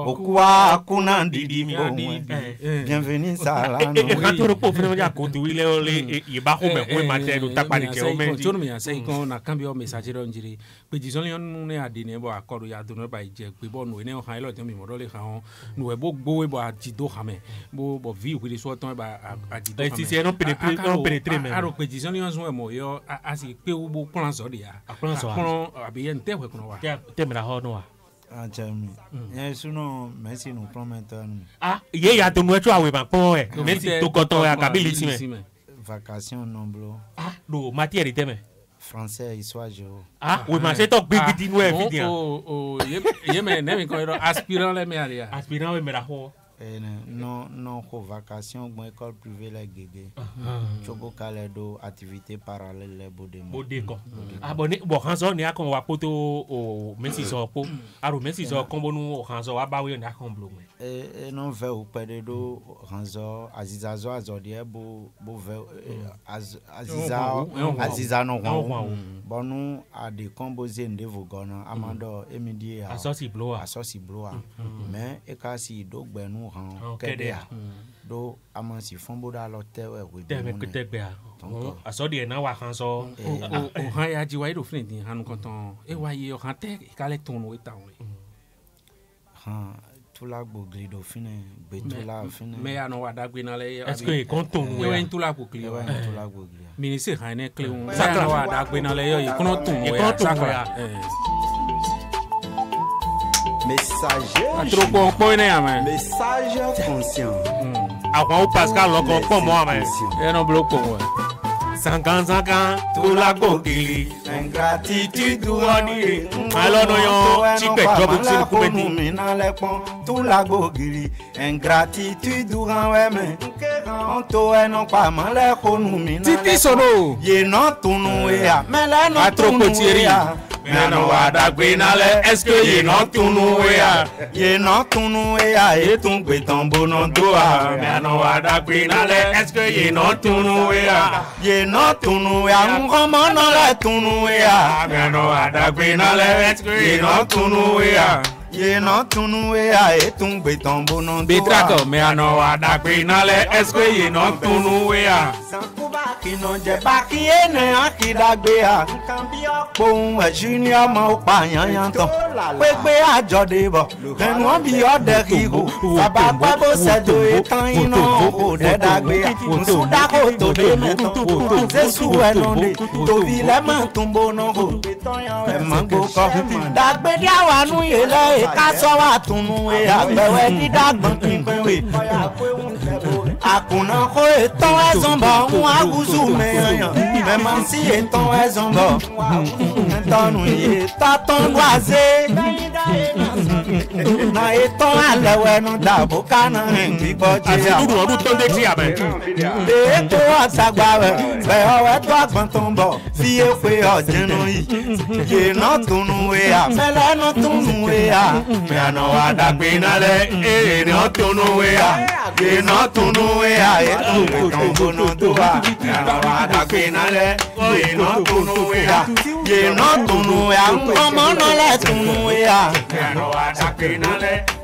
okuwa kuna didi bo wɛ bienvenue sala nɔ. Kanto ko fɛnɛ bɛ koto wile ole ye ba ko mɛ ko ma tɛ do takpa de kɛ o mɛ. Tɔnu mi yase ikɔn na kan bi o message dɔ njiri gbedisɔn yɔn nu ne adi ne bɔ akɔrɔ ya dunu ba jɛ gbe bɔ nu ne hàn ilɔ tɛ mi mɔdɔ le hàn nu ɛ bo gbowe bɔ adi do hàn mɛ bo bɔ vi wili sɔ tɔn ba adi do hàn mɛ. Sisi ɛnɔ penetre ɛnɔ penetre mɛ. Aro gbedisɔn yɔn sɔn mɔ yɔ asi pe wo bo kplɔn zɔ de ya. Kplɔn zɔ kplɔn abi yɛ ntɛ wɛ kɔnɔ wa. Tɛmɛra hɔ nɔ wa. A cɛ mi yɛ sunɔ mɛsi nu kplɔn mɛ tɔ nu. Ah ye ya to nu ɛtɔ awo ma kpɔn ɛ mɛsi to kɔtɔn ya kabili si mɛ. Vacation non blo. Ah do matière tɛ mɛ. Français histoire géo. Ah oui mais c'est toi gbegidi nu ɛ fi diyan. O o ye ye mɛ ne mi kɔn yɔrɔ aspirant lɛ mɛ ali ya. Aspirant wɛ mɛ la hɔ. Eh, non non ko vacation bon école privée la gege chobo kale do activité parallèle le bode mo bode ko ah bon bon hanso ni akon wa poto o mesi so po aro mesi so kon bonu hanso wa ba we ni akon blo me eh non ve o pede do hanso aziza zo azodi e bo bo ve aziza aziza no won bonu ade composé ndevo gona amando emidie asosi bloa asosi bloa mais e ka si do gbenu han kedea do amansi fombo da lo tewe we de me kutegbe a aso de na wa kan so o han ya ji wa do fin din hanu konton e wa ye o han te ka le ton we ta we han tula gbogli do fin gbe tula fin me ya no wa da gbe na le est-ce que konton we we tula gbogli we tula gbogli ministre han ne kle un sa no wa da gbe na le yo yi kono ton we sa Messager. Trop bon point né amé. Message conscient. Àwọn o Pascal lo kon pon mo amé. E no bloco mo. Sankan sankan to la gogili. Ingratitude woni. Alo no yo ti pe job ti ku be ni mi na le pon to la gogili. Ingratitude ran we me. On to e no pa mo le ko nu mi na. Titi sono. Ye no tunu e a. Me le no tunu e a. Meno wa da gbe na le est-ce que ye no tunu we ya ye no tunu we ya e tun gbe tan bono do a meno wa da gbe na le est-ce que ye no tunu we ya ye no tunu we ya nko mo no le tunu we ya meno wa da gbe na le est-ce que ye no tunu we ya ye no tunu we ya e tun gbe tan bono do a betrako meno wa da gbe na le est-ce que ye no tunu we ya kino je ba ki ene akidagbe a pohun e junior ma o pa yan yan tan pepe ajode bo enu obi ode kigo baba pa bo se do etan ina o de dagbe a so da ko to de me to se su enonde to bi le ma tumbo no go e ma go ko dagbe dia wa nu yele e ka so wa tunu e agbewe di dagbon pinpin we akuna ko etan ezon ba un agusu meyan me man si etan ezon ba tanu ye taton waze na etan alewe no dabo kana en bibo je a duru odun to de ti abe e to asagba we be o we to agbon ton bo fi e pe ojinu yi ye no tunu we a mele no tunu we a me ana wa dagbe na le e no tunu we a ye no tunu we a e to ton bono do a ana wa dagbe na le ye no tunu we a ye no tunu we a nko mo no le tunu we a ana wa dagbe na le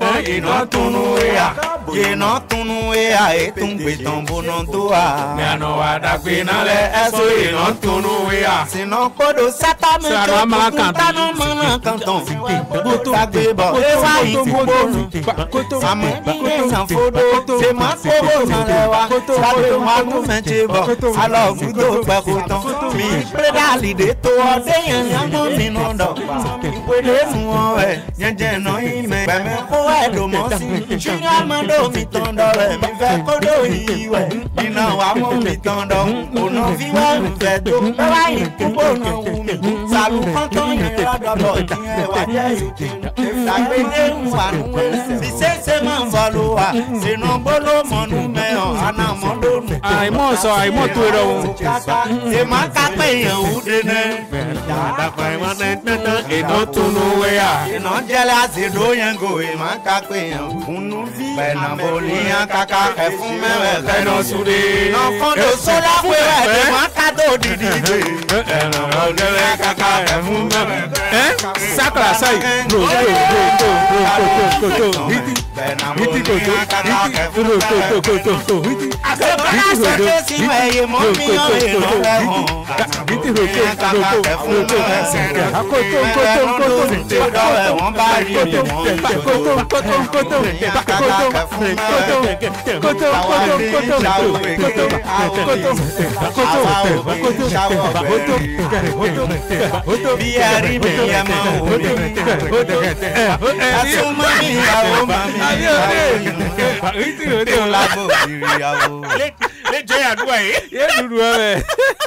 Yéna tunu ea, yéna tunu ea, etumbe tambono doa. Miano adagbe nale eso yéna tunu ea. Sinon kodo sata me Sara ma to tano mana kanton. Dagbe bo, ewa itibo. Samu iye san fodo, se ma kobo na lewa. Dagbe ma nu menche bo, alo gudo pe koton. Mi preda lide to ode yan yan mi no do. Ikwele nu o e, yen je no ime. Be me ko e do mo si. Shinga ma do mi ton do re, mi fe ko do iwe. Ina wa mo mi ton do, ono fi wa mi fe do. Be wa yin kubo na wu mi. Salu kan ton yen ra do do yin e wa je yu ti. Dagbe ne nu wa nu e. Si se se ma follow wa, se no bolo mo nu me o, ana mo do nu. Ai mo so ai mo tu ro. Se ma ka pe yan u de ne. Da pa ma ne ne e no tunu ea. E no jele ase do yan go e ma ka pe yan unu vi. Be na boli yan kaka ke fun me we ke no sude. No fondo sola we we ma ka do didi be. E no boli kaka ke fun me we. Eh? Sakra sai. Bro, bro, bro, bro, bro, bro. Hiti. Hiti ko to. Hiti. Bro, to to to to. Hiti. Hiti ko to. Hiti ko to. Hiti ko to. Ako to ko to ko to. Wọ́n bá rí mi wọ́n ko to ko to ko to. Ko to ko to ko to ko to ko to. Bí ẹ̀rí mi ẹ̀ máa wò mí. Asúnmọ́ mi ìyàwó màmí. Bí o lábò ìrìyàwó. Lè jẹ́ àdúrà yìí. Yé dúdú ẹ̀.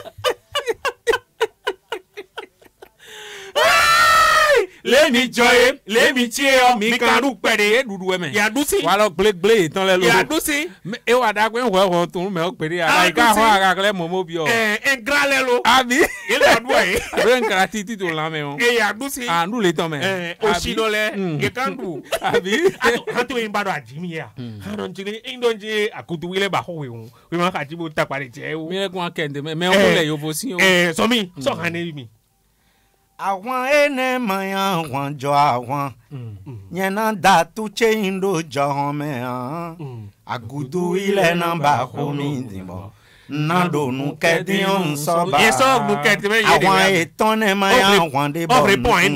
Lemi joye, lemi tie o mi kan ru pere e dudu e me. Ya dusi. Wa lo gle gle tan le lo. Ya dusi. E wa da pe ho ho tun me o pere ara ka ho ara kle mo mo bi o. Eh en gra le lo. Abi. Ile adu e. Re nkra titi to la me o. E ya dusi. Ah ndu le ton me. Eh o shi lo le. E kan du. Abi. Ato en bado ajimi ya. Hanon jini indo nje akutu wile ba ho we o. We ma ka jibo ta pare je o. Mi le kun akende me me o le yo bo si o. Eh so mi, so kan ni mi. Àwọn ene mayan wọn jọ àwọn yẹn náà dá tó ṣe ń do jọ ọmọ hàn àgùdù ilẹ̀ náà bá omi dìbò náà dònú kẹ́dín ọ̀hún sọ́ba àwọn ètò ene mayan wọn dé bọ̀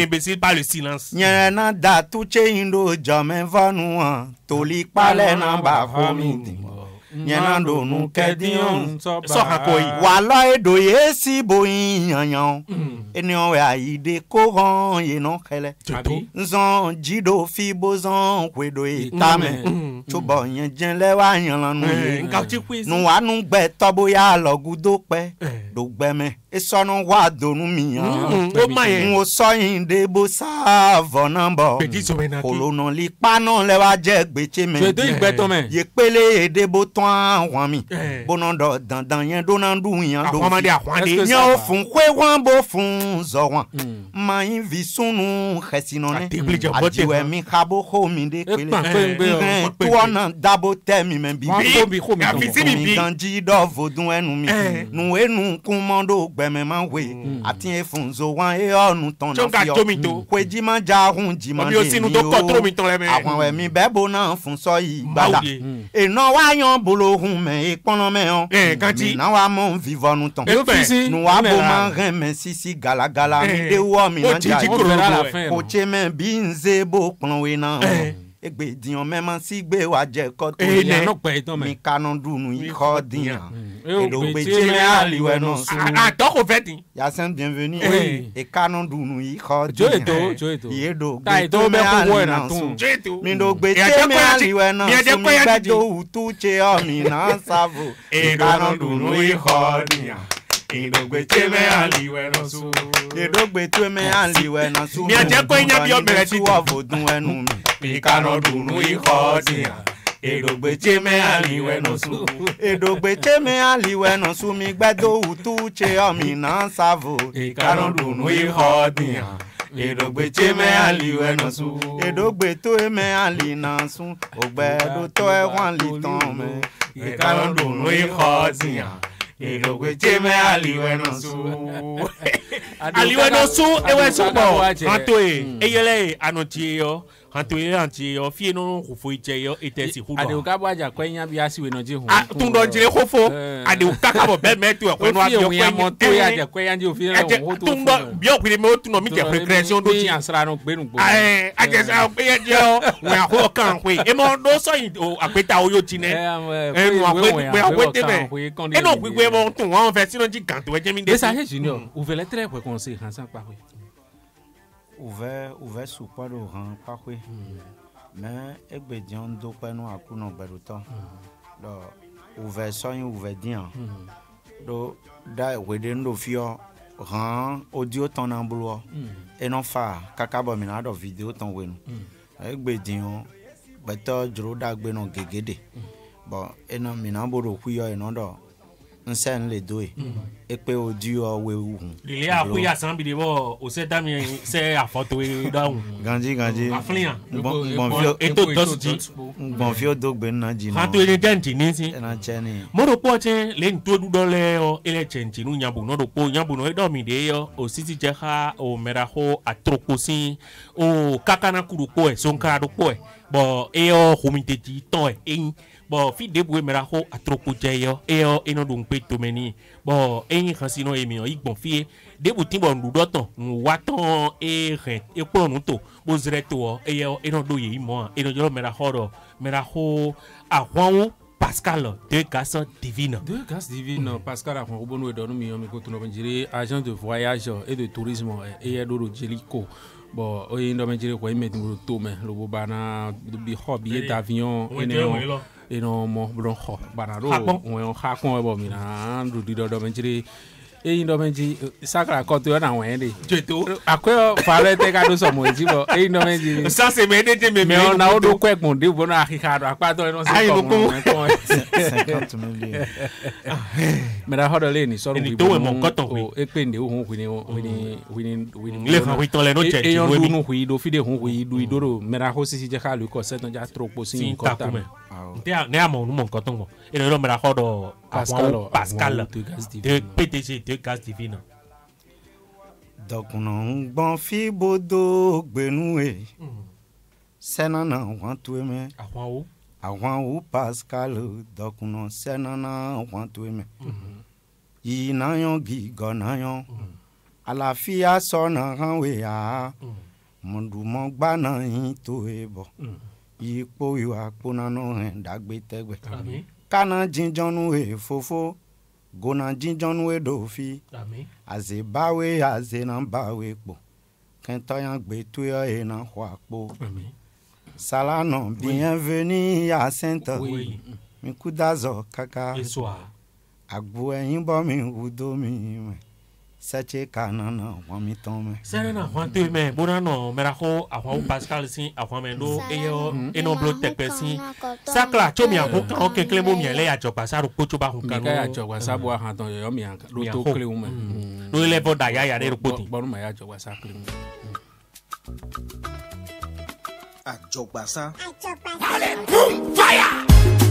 yẹn náà dá tó ṣe ń do jọ mẹ́fọ́nù hàn tòlí palẹ̀ náà bá omi dìbò. Nyana donu kedion so hakoi wala edo yesi boyin yanyan eni o ya ide ko ran ye no kele nzon jido fi bozon kwedo itame chobo yen jenle wa yan lanu ye nu wa nu gbe to boya logudo pe do gbe me esonu wa donu mi yan o mayen o so yin de bo sa vonambo kolono li pano le wa je gbeche me ye pele ede bo àwọn mi bono do dandan yẹn dona du yan do yan o fun kwe wan bo fun zo wan ma yin vi sunu khesino ne ajiwe mi khabo ho mi de pele to ona dabo te mi me bi mi danji do vodun enu mi nu enu kun mondo gbeme ma we ati e fun zo wan e onu ton na fi o kwe ji ma ja hun ji ma de mi àwọn we mi bebo na fun so yi gbada e no wa yan bolo me ipon me on eh kanti na wa mo vivre nu ton nu wa bo ma ren me sisi gala gala mi de wo mi na ja ko che me bi nze bo pon we na egbe diyan me ma si gbe wa je ko to mi kanon dunu i ko diyan e do gbe che me aliwe no su ah to ko fetin ya sen bienvenue e kanon dunu i ko diyan joeto joeto ye do gbe to me aliwe na su mi do gbe che me aliwe na su mi gbe do utu che o mi na savo e kanon dunu i ko diyan Idogbe che me aliwe no su. Idogbe tu me aliwe no su. Mi aje ko nya bi obere ti wo vodun enu mi. Mi kano dunu i khodia. Idogbe che me aliwe no su. Idogbe che me aliwe no su mi gbedo utu che o mi na savo. Mi kano dunu i khodia. Idogbe che me aliwe no su. Idogbe tu me ali na su. Ogbedo to e wan li ton me. Mi kano dunu i khodia. Idogbe che me aliwe no su. Aliwe no su ewe so bo. Anto e eyele anoti yo. Antoine anti o fie no khofo ije yo etesi hulo. Ade ka bwa ja kwenya bi asi we no je hu. Ah tun do jire khofo. Ade ka ka bo be metu e kwenu abi o kwenya mo to ya je kwenya je o fi na wo to. Tun do bi o kwire me o tun no mi je recreation do ji. Ansra no gbe nu gbo. Eh aje sa pe je o we ho kan we. E mo do so yin o apeta o yo ti ne. Eh mo ape pe ape te be. E no gbigbe mo tun won fe sino ji kan to e je mi de. Esa he junior, ouvert très pour conseil hansan pa we. Ouvert ouvert sous pas le rang pa we. Mais egbe dion do pe no akuno gberu ton. Do ouvert so yin ouvert dian. Do da we de ndo fio rang audio ton en blo. E non fa kakabo mi na do video ton we no. Egbe dion beto juro da gbe no gegede. Bon e no mi na boro ku yo e no do nsen le doe e pe audio we wu ile a ku ya san bi de bo o se da mi se afoto e da wu ganji ganji aflian bon bon fio e to dos ji bon fio do gbe na ji ha to e denti ni si na cheni mo ro po chen le nto du do le o ele chenchi nu nyabu no ro po nyabu no e do mi de yo o siti je ha o mera ho atroko si o kakana kuru po e son ka do po e bo e o humite ji ton e bon fi deboué mera ho atroko jeyo e o eno dun pe to meni bon eyin kan sino emi o igbon fi debu tin bon du doton wa ton e ren e po nu to bo zre to o e o eno do ye mo eno jolo mera ho ro mera ho ahwan Pascal de Gas Divine. De Gas Divine, mm. Pascal a un bon de nous, mais quand on a agent de voyage et de tourisme et il y Jelico. Bon, il y a des gens qui mettent le tout, mais le bana de hobby d'avion et non, mon blanc, banaro, on a un hakon, bon, il a un rudido de e indo menji sakra koto na wende jeto akwe fare te ka do so mo ji bo e indo menji sa se me de je me me na o do kwekun de bo na akika do apato no se ko mo cinquante millions me da hodo le ni so ru bi bo mo koto o e pe nde o hun kwini wini wini wini le fa wi ton le no che e yon nu hui do fi de hun hui do idoro me da ho sisi je ka lu ko set no ja tropo sin ko ta me te ne amo nu mo koto mo e no me da hodo Pascal Pascal de P D G de Gas Divine. Donc non bon fi bodo gbenu e. Senana wan tu me. Ahwan ou? Ahwan ou Pascal donc non senana wan tu me. Yi na yon gi go na yon. Ala fi a so na ran we a. Mondu mo gba na yin to e bo. Yi po yo apo na no hen dagbe tegbe. Amen. Kana jinjonu e fofo gona jinjonu e dofi amen aze bawe aze na bawe po kento yan gbe tu yo e na hwa po amen sala non bienvenue à Sainte oui mi kudazo kaka eswa agbo eyin bo mi udo mi sache kana na wa mi ton me sere na hwan te me bona no mera ho ahwan Pascal sin ahwan me do eyo eno blo tepe sin sakla chomi ahun kan o kekle mo mi ele ya jopa saru pocho ba hun kan ya jopa sabu han ton yo mi an lo to kle un me no le bo da ya ya re poti bo ma ya jopa sakle Ajogbasa. Allez, boom, fire!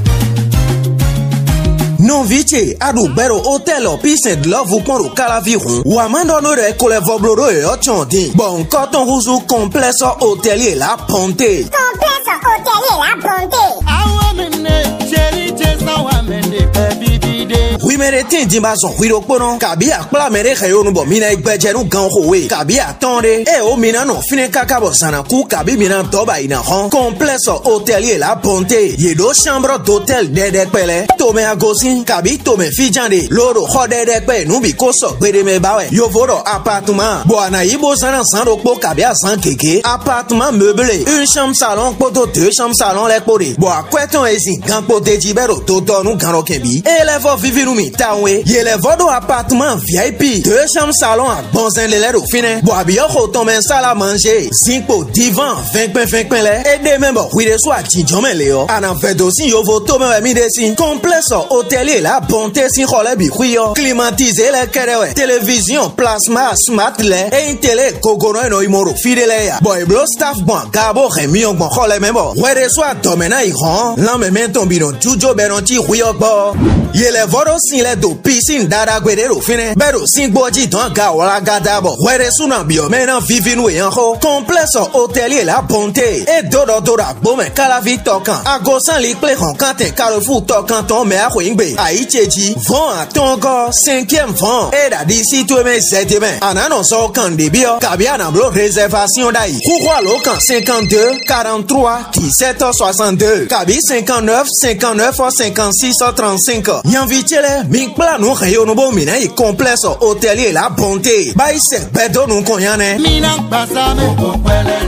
Non viche adu bero hotel peace and love ukmoro kalavirun wa mando no re kole vobloro e ochondin bon koton huzu complexe hôtelier la ponte complexe hôtelier la ponte awa mene chéri jesa wa mene bibide oui mere tin dimba son huiro pono kabi akpla mere khayonu bo mina igbejeru gan howe kabi atonde e o mina no fine kakabo sana ku kabi mina doba ina hon complexe hôtelier la ponte yedo chambre d'hôtel dede pele tome agosi kabi tome fijande loro hodede pe nubi koso gbede me bawe yovoro appartement boana ibo sana sando po kabi asan keke appartement meublé une chambre salon poto deux chambres salon le pori bo akweton ezin gan pote jibero to donu garo kebi elevo vivinu mi tawe yelevo do appartement V I P deux chambres salon ak bonzen le le fine bo abi yo tome salle à manger cinq divan vingt vingt vingt le et de member oui de soit jinjome le yo ana vedo si yovo tome mi de si complexe hôtel la bonté si rôle bi huyo climatiser le kerewe télévision plasma smart le et télé kogono no imoro fidele ya boy blo staff bon gabo remi on bon rôle même bon ouais de soit domena i ron la même tombino jujo benoti huyo bo yele voro sin le do piscine dada gwede ro fine bedo sin gboji don ga wala gada bo were suna bio mena vivinu yan ho complexe hôtelier la bonté et dodo dora gbome kala victor kan agosan li ple kan kanten carrefour to kan ton me akwingbe aicheji von atongo cinquième vent et da d'ici to me zedeme anano so kan de bio kabiana blo réservation dai pourquoi lo kan cinquante-deux quarante-trois dix-sept soixante-deux kabi cinquante-neuf cinquante-neuf cinquante-six trente-cinq Yanvitele mi plan no kayo no bo mina i complexe hôtelier la bonté bai se bedo no konyane mina basa me basa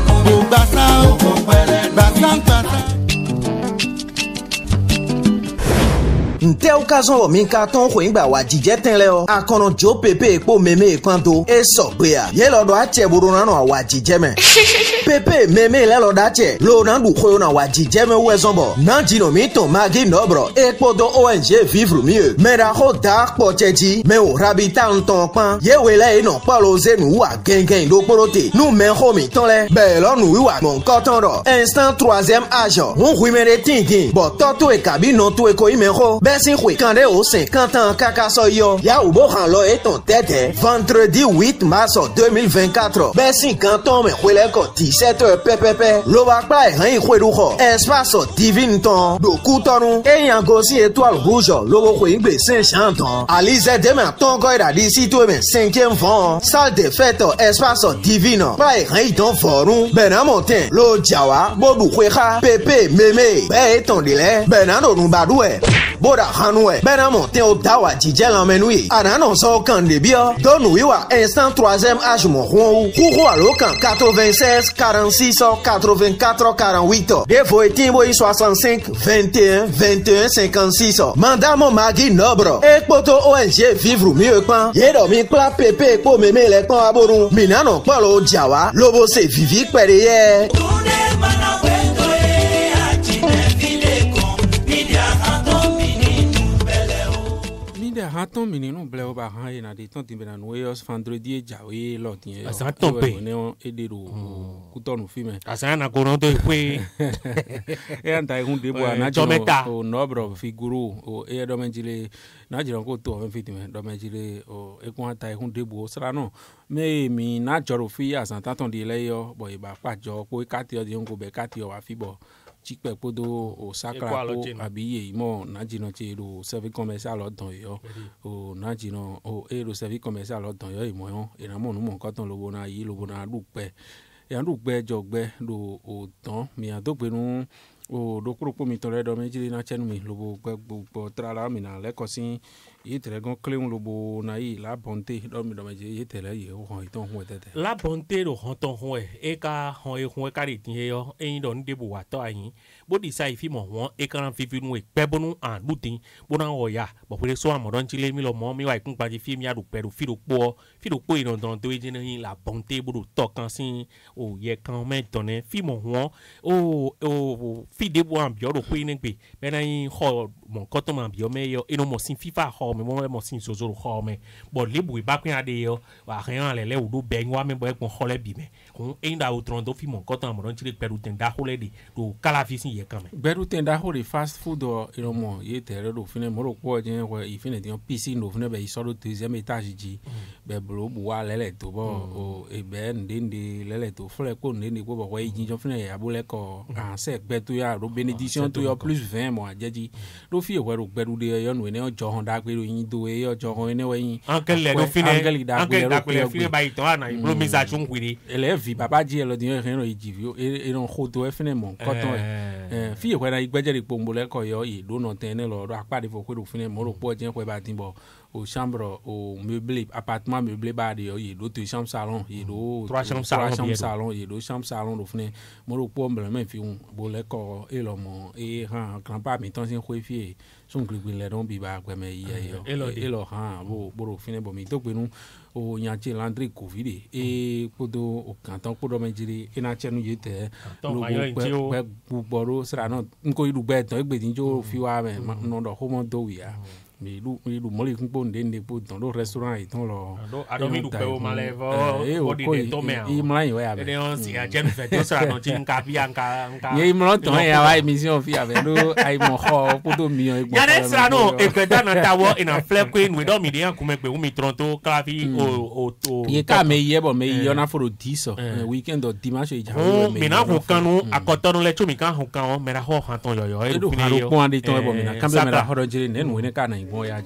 basa basa nte occasion mi ka ton ko ngba wa jije tenle o akono jo pepe epo meme kwanto e so gbe a ye lodo a che buru na no wa jije me pepe meme le lodo a che lo na du ko na wa jije me we zombo na jino mi ton magi nobro epo do O N G vivre mieux me ra ho da po cheji me o rabita nton pan ye we le no palo zenu wa gengen do porote nu me ho mi ton le be lo nu wa mon koton ro instant troisième âge on wi me re tinkin bo toto e kabi no to e ko ime ho Bessin Hui Kande au cinquante ans Kakaso yo ya ubo hanlo et ton tête vendredi huit mars deux mille vingt-quatre Bessin Canton me Huile ko dix-sept heures ppp Loba Play Hein Hui Ruho Espace Divine Ton Do Coutonu et Yangosi Étoile Rouge Lobo Hui Ngbe Saint-Chanton Alize Demain Ton Goïda d'ici toi men cinquième vent Salle de fête Espace Divine Play Hein Ton Forum Benamontin Lo Jawa Bodu Hueha Pepe Meme Be Ton Dile Benano Numbadoué Boda Hanoué, Benamonte au Dawa Djidjel en Menoui, Ananon so kan de bio, Donouiwa instant troisième âge mon roi, Kourou Alokan quatre-vingt-seize quarante-six quatre-vingt-quatre quarante-huit, Devo et Timboy soixante-cinq vingt et un vingt et un cinquante-six, Mandamo Magi Nobre, Ekpoto O N G vivre mieux pan, Yedo mi pla pepe po meme le pan abonou, Minano Polo Jawa, Lobo se vivi pereye. Raton menino bleu ba ha ina de ton timbe na noyos vendredi jawe lotin e sa tombe ne on edero kutonu fime asa na kono to pe e anta hun de bo na jo o nobro figuru o e do menjile na jiro ko to fen fitime do menjile o e kun anta hun de bo sra no me mi na joro fi asan taton de le yo bo e ba pa jo ko ka ti o de ko be ka ti o wa fi bo Chikpe podo o sakra ko abiye imo najino che do service commercial odon yo o najino o e do service commercial odon yo imo yo e na mo nu mo nkan ton lobo na yi lobo na dupe e an dupe jogbe do o ton mi an to pe nu o do kuro po mi ton le do meji na chenu mi lobo gbe gbo tra la mi na le ko sin yi tere gon clé un lobo na yi la bonté do mi do meji yi tere yi o hon iton hu tete la bonté do hon ton hu e ka hon e hu ka ri tin yo e do nde bo wa to ayin bo di sai fi mo won e kan fi fi nu e pe bonu an lutin bo na o ya bo pere so amodon ti le mi lo mo mi wa ikun pa ti fi mi adu pe do fi do po fi do po iran don to e jin yin la bonté bo do to kan sin o ye kan me ton e fi mo won o o fi de bo an bi o do pe ni pe be na yin ho mo ko to ma bi o me yo e no mo sin fifa ho me mo mo sin so so ho me bo le bu ba kun ade yo wa kan le le u do be wa me bo e kon ho le bi me kun e nda o tron do fi mo ko to amodon ti le pe do ten da ho le di do kala fi sin Beru tenda hori fast food o iromo ye tere do fine moro po je we ifine di piscine do fine be isoro deuxième étage ji be blo buwa lele to bo o e be ndindi lele to fle ko ndindi ko bo we jinjo fine ya bole ko an se gbe to ya ro benediction to yo plus vingt mo ajeji do fi e we ro gberu de yo nu ne o jo hon da gbe ro yin do e yo jo hon ne we yin ankel le do fine ankel da gbe fine ba ito ana blo message un kwiri ele vi baba ji e lo di yo rin ro ji vi e ron ko to e fine mo koton e fi e na igbejeri pombo le ko yo yi do no ten lo ro apade fo ko do fine mo ro po je ko ba tin bo o chambre o meublé appartement meublé ba de yo yi do to chambre salon yi do trois chambres salon chambre salon yi do chambre salon do fine mo ro po mbele men fi un bo le ko e lo mo e han grand pa mi ton sin ko fi son gbegbe le don bi ba gbe me yi yo e lo han bo bo ro fine bo mi to pe nu o nyache landry covid e podo o kanton podo menjiri e na chenu yete lo gbe gboro sra no nko iru gbe tan egbe din jo fi wa me no do homo do wi a mais lu lu moli kumpo ndende po dans le restaurant et dans le ado mi du pe o male vo o di de to me i mlan we ave de on si a jen fe to sa no tin ka bi anka anka ye mlan to ya wa émission fi ave do ai mo ho po do mi o ya de sa no e pe da na ta wo in a flip queen we do mi de an ku me pe mi tronto ka fi o o ye ka me ye bo me yo na foro dix weekend do dimanche e ja me na ko kanu akotono le chu mi kan ho kan me ra ho han ton yo yo e do haro po andi to e bo me na kambe me ra ho jere ne no ne ka na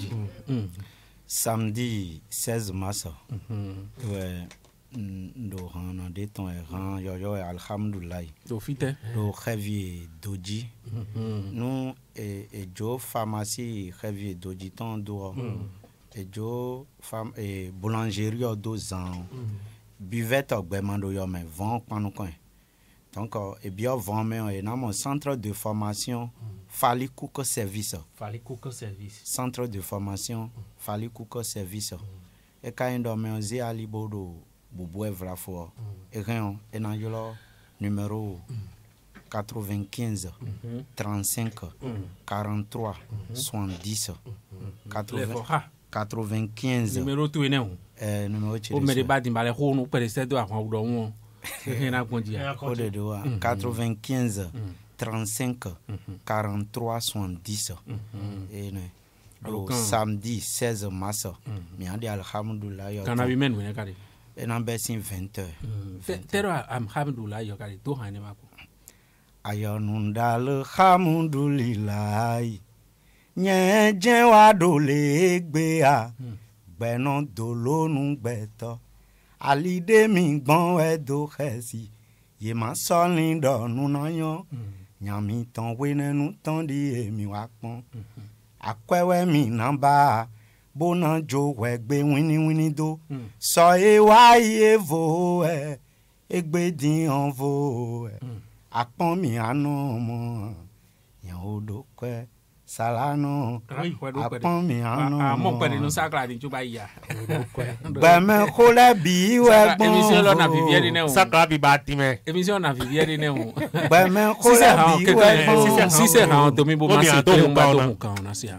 samedi seize mars ouais ndo hana de ton ran yo yo alhamdulillah do fite do xavier doji nous et et jo pharmacie xavier doji ton do et jo femme et boulangerie do zan buvette ogbemando yo mais vend panu coin donc et bien vend mais et dans mon centre de formation Fali Kuko Service. Fali Kuko Service. Centre de formation Fali Kuko Service. Et quand on dorme on zé ali bodo bobo evra fo. Et rien et na yolo numéro quatre-vingt-quinze trente-cinq quarante-trois soixante-dix quatre-vingt-quinze numéro tout est eh numéro o me de badi mbale ho no pere do ahwa do won. Na konji. O de do quatre-vingt-quinze trente-cinq quarante-trois soixante-dix et le samedi seize mars mi andi alhamdulillah yo kana bi men wona kare et na besin vingt heures tero alhamdulillah yo kare do hane mako ayo nundal alhamdulillah nye je wa do le gbe a gbeno do lo nu gbeto alide mi gbon e do khesi ye ma solin do nu na yo nyami ton wenenu ton di emi wa pon akwewe mi namba bona jo we gbe wini wini do so e wa ye vo e egbe din on vo e apon mi anu mo yan odo kwe salano apon mi anu a mo pe nínú sakra ni juba iya gbe me ko le bi we gbon émission lo na vivier ne o sakra bi ba ti me émission na vivier ne o gbe me ko le bi we gbon si c'est ha to mi bo ma se to ba to kan na si ha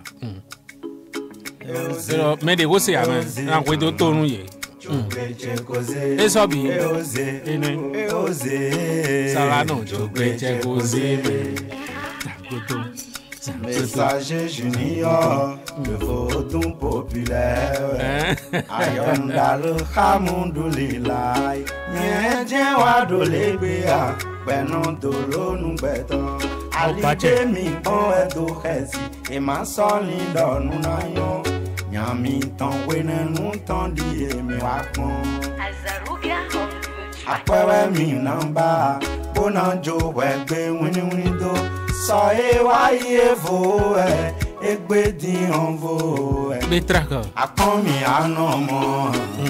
pero me de go se a na we do to nu ye e so bi ene salano jogbe che così Messager junior, le photon populaire. Ayondal Hamundulillah. Nye wa do lebea, benon do lo nu beton. Alide mi bon e do khesi, e ma solin do nu na yo. Nyami ton wene nu ton di e mi wa pon. Azaruga akwewe mi namba, bona jo we gbe wini wini do. So e wa ye vo e egbe din on vo e betraka akon mi ano mo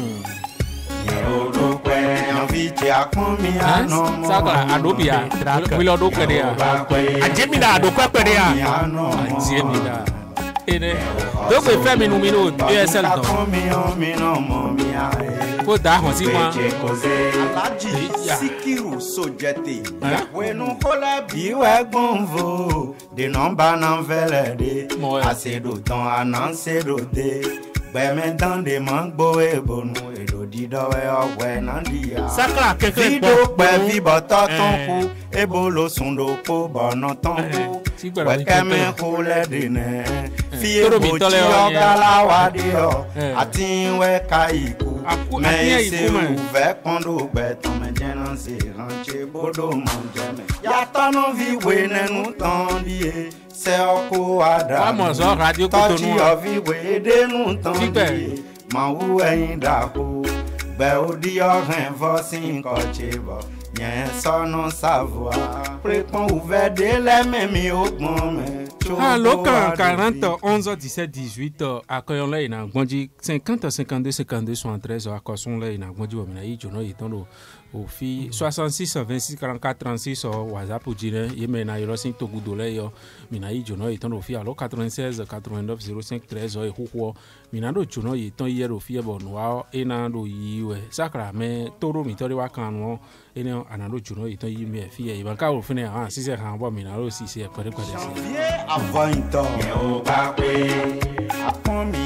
ye odo pe an vite akon mi ano mo saka adobia we lo do kwede ya ajemina ado kwede ya ajemina ene do pe femi nu mi no E S L to akon mi on mi no mo mi a ko da hon si wa alaji sikiru sojete we nu kola bi we gbon vo de number na vele de asedo ton ananse do de gbe me dan de mangbo e bonu e do di do we owe na dia sakra keke do pe vi boto ton ku e bolo sun do po bono ton ku we keme ko le de ne fi e bo ti o gala wa de o atin we kai mais c'est ouvert quando beton me jenan se ranche bodo manjeme ya tono vi wene nu tondie se oko ada vamos ao radio Cotonou to vi we de nu tondie ma wu eyin da ko be odi o ren vo sin ko chebo yen sono savoir prépon ouvert de les mêmes ogbon me allo quarante onze dix-sept dix-huit accueillons là ina gbondi cinquante cinquante-deux cinquante-deux soixante-treize accueillons là ina gbondi wo mina yi jono yi tono o fi soixante-six vingt-six quarante-quatre trente-six WhatsApp jine ye mena yo sin to gudo le yo mina yi jono yi tono fi allo quatre-vingt-seize quatre-vingt-neuf zéro cinq treize e huwo mina do jono yi ton yi ro fi e bo no ina do yi we sakra me toro mi tori wa kan won ene anado jono yi ton yi me fi e ban ka o fine ah si se kan bo mina ro si se pere pere avant temps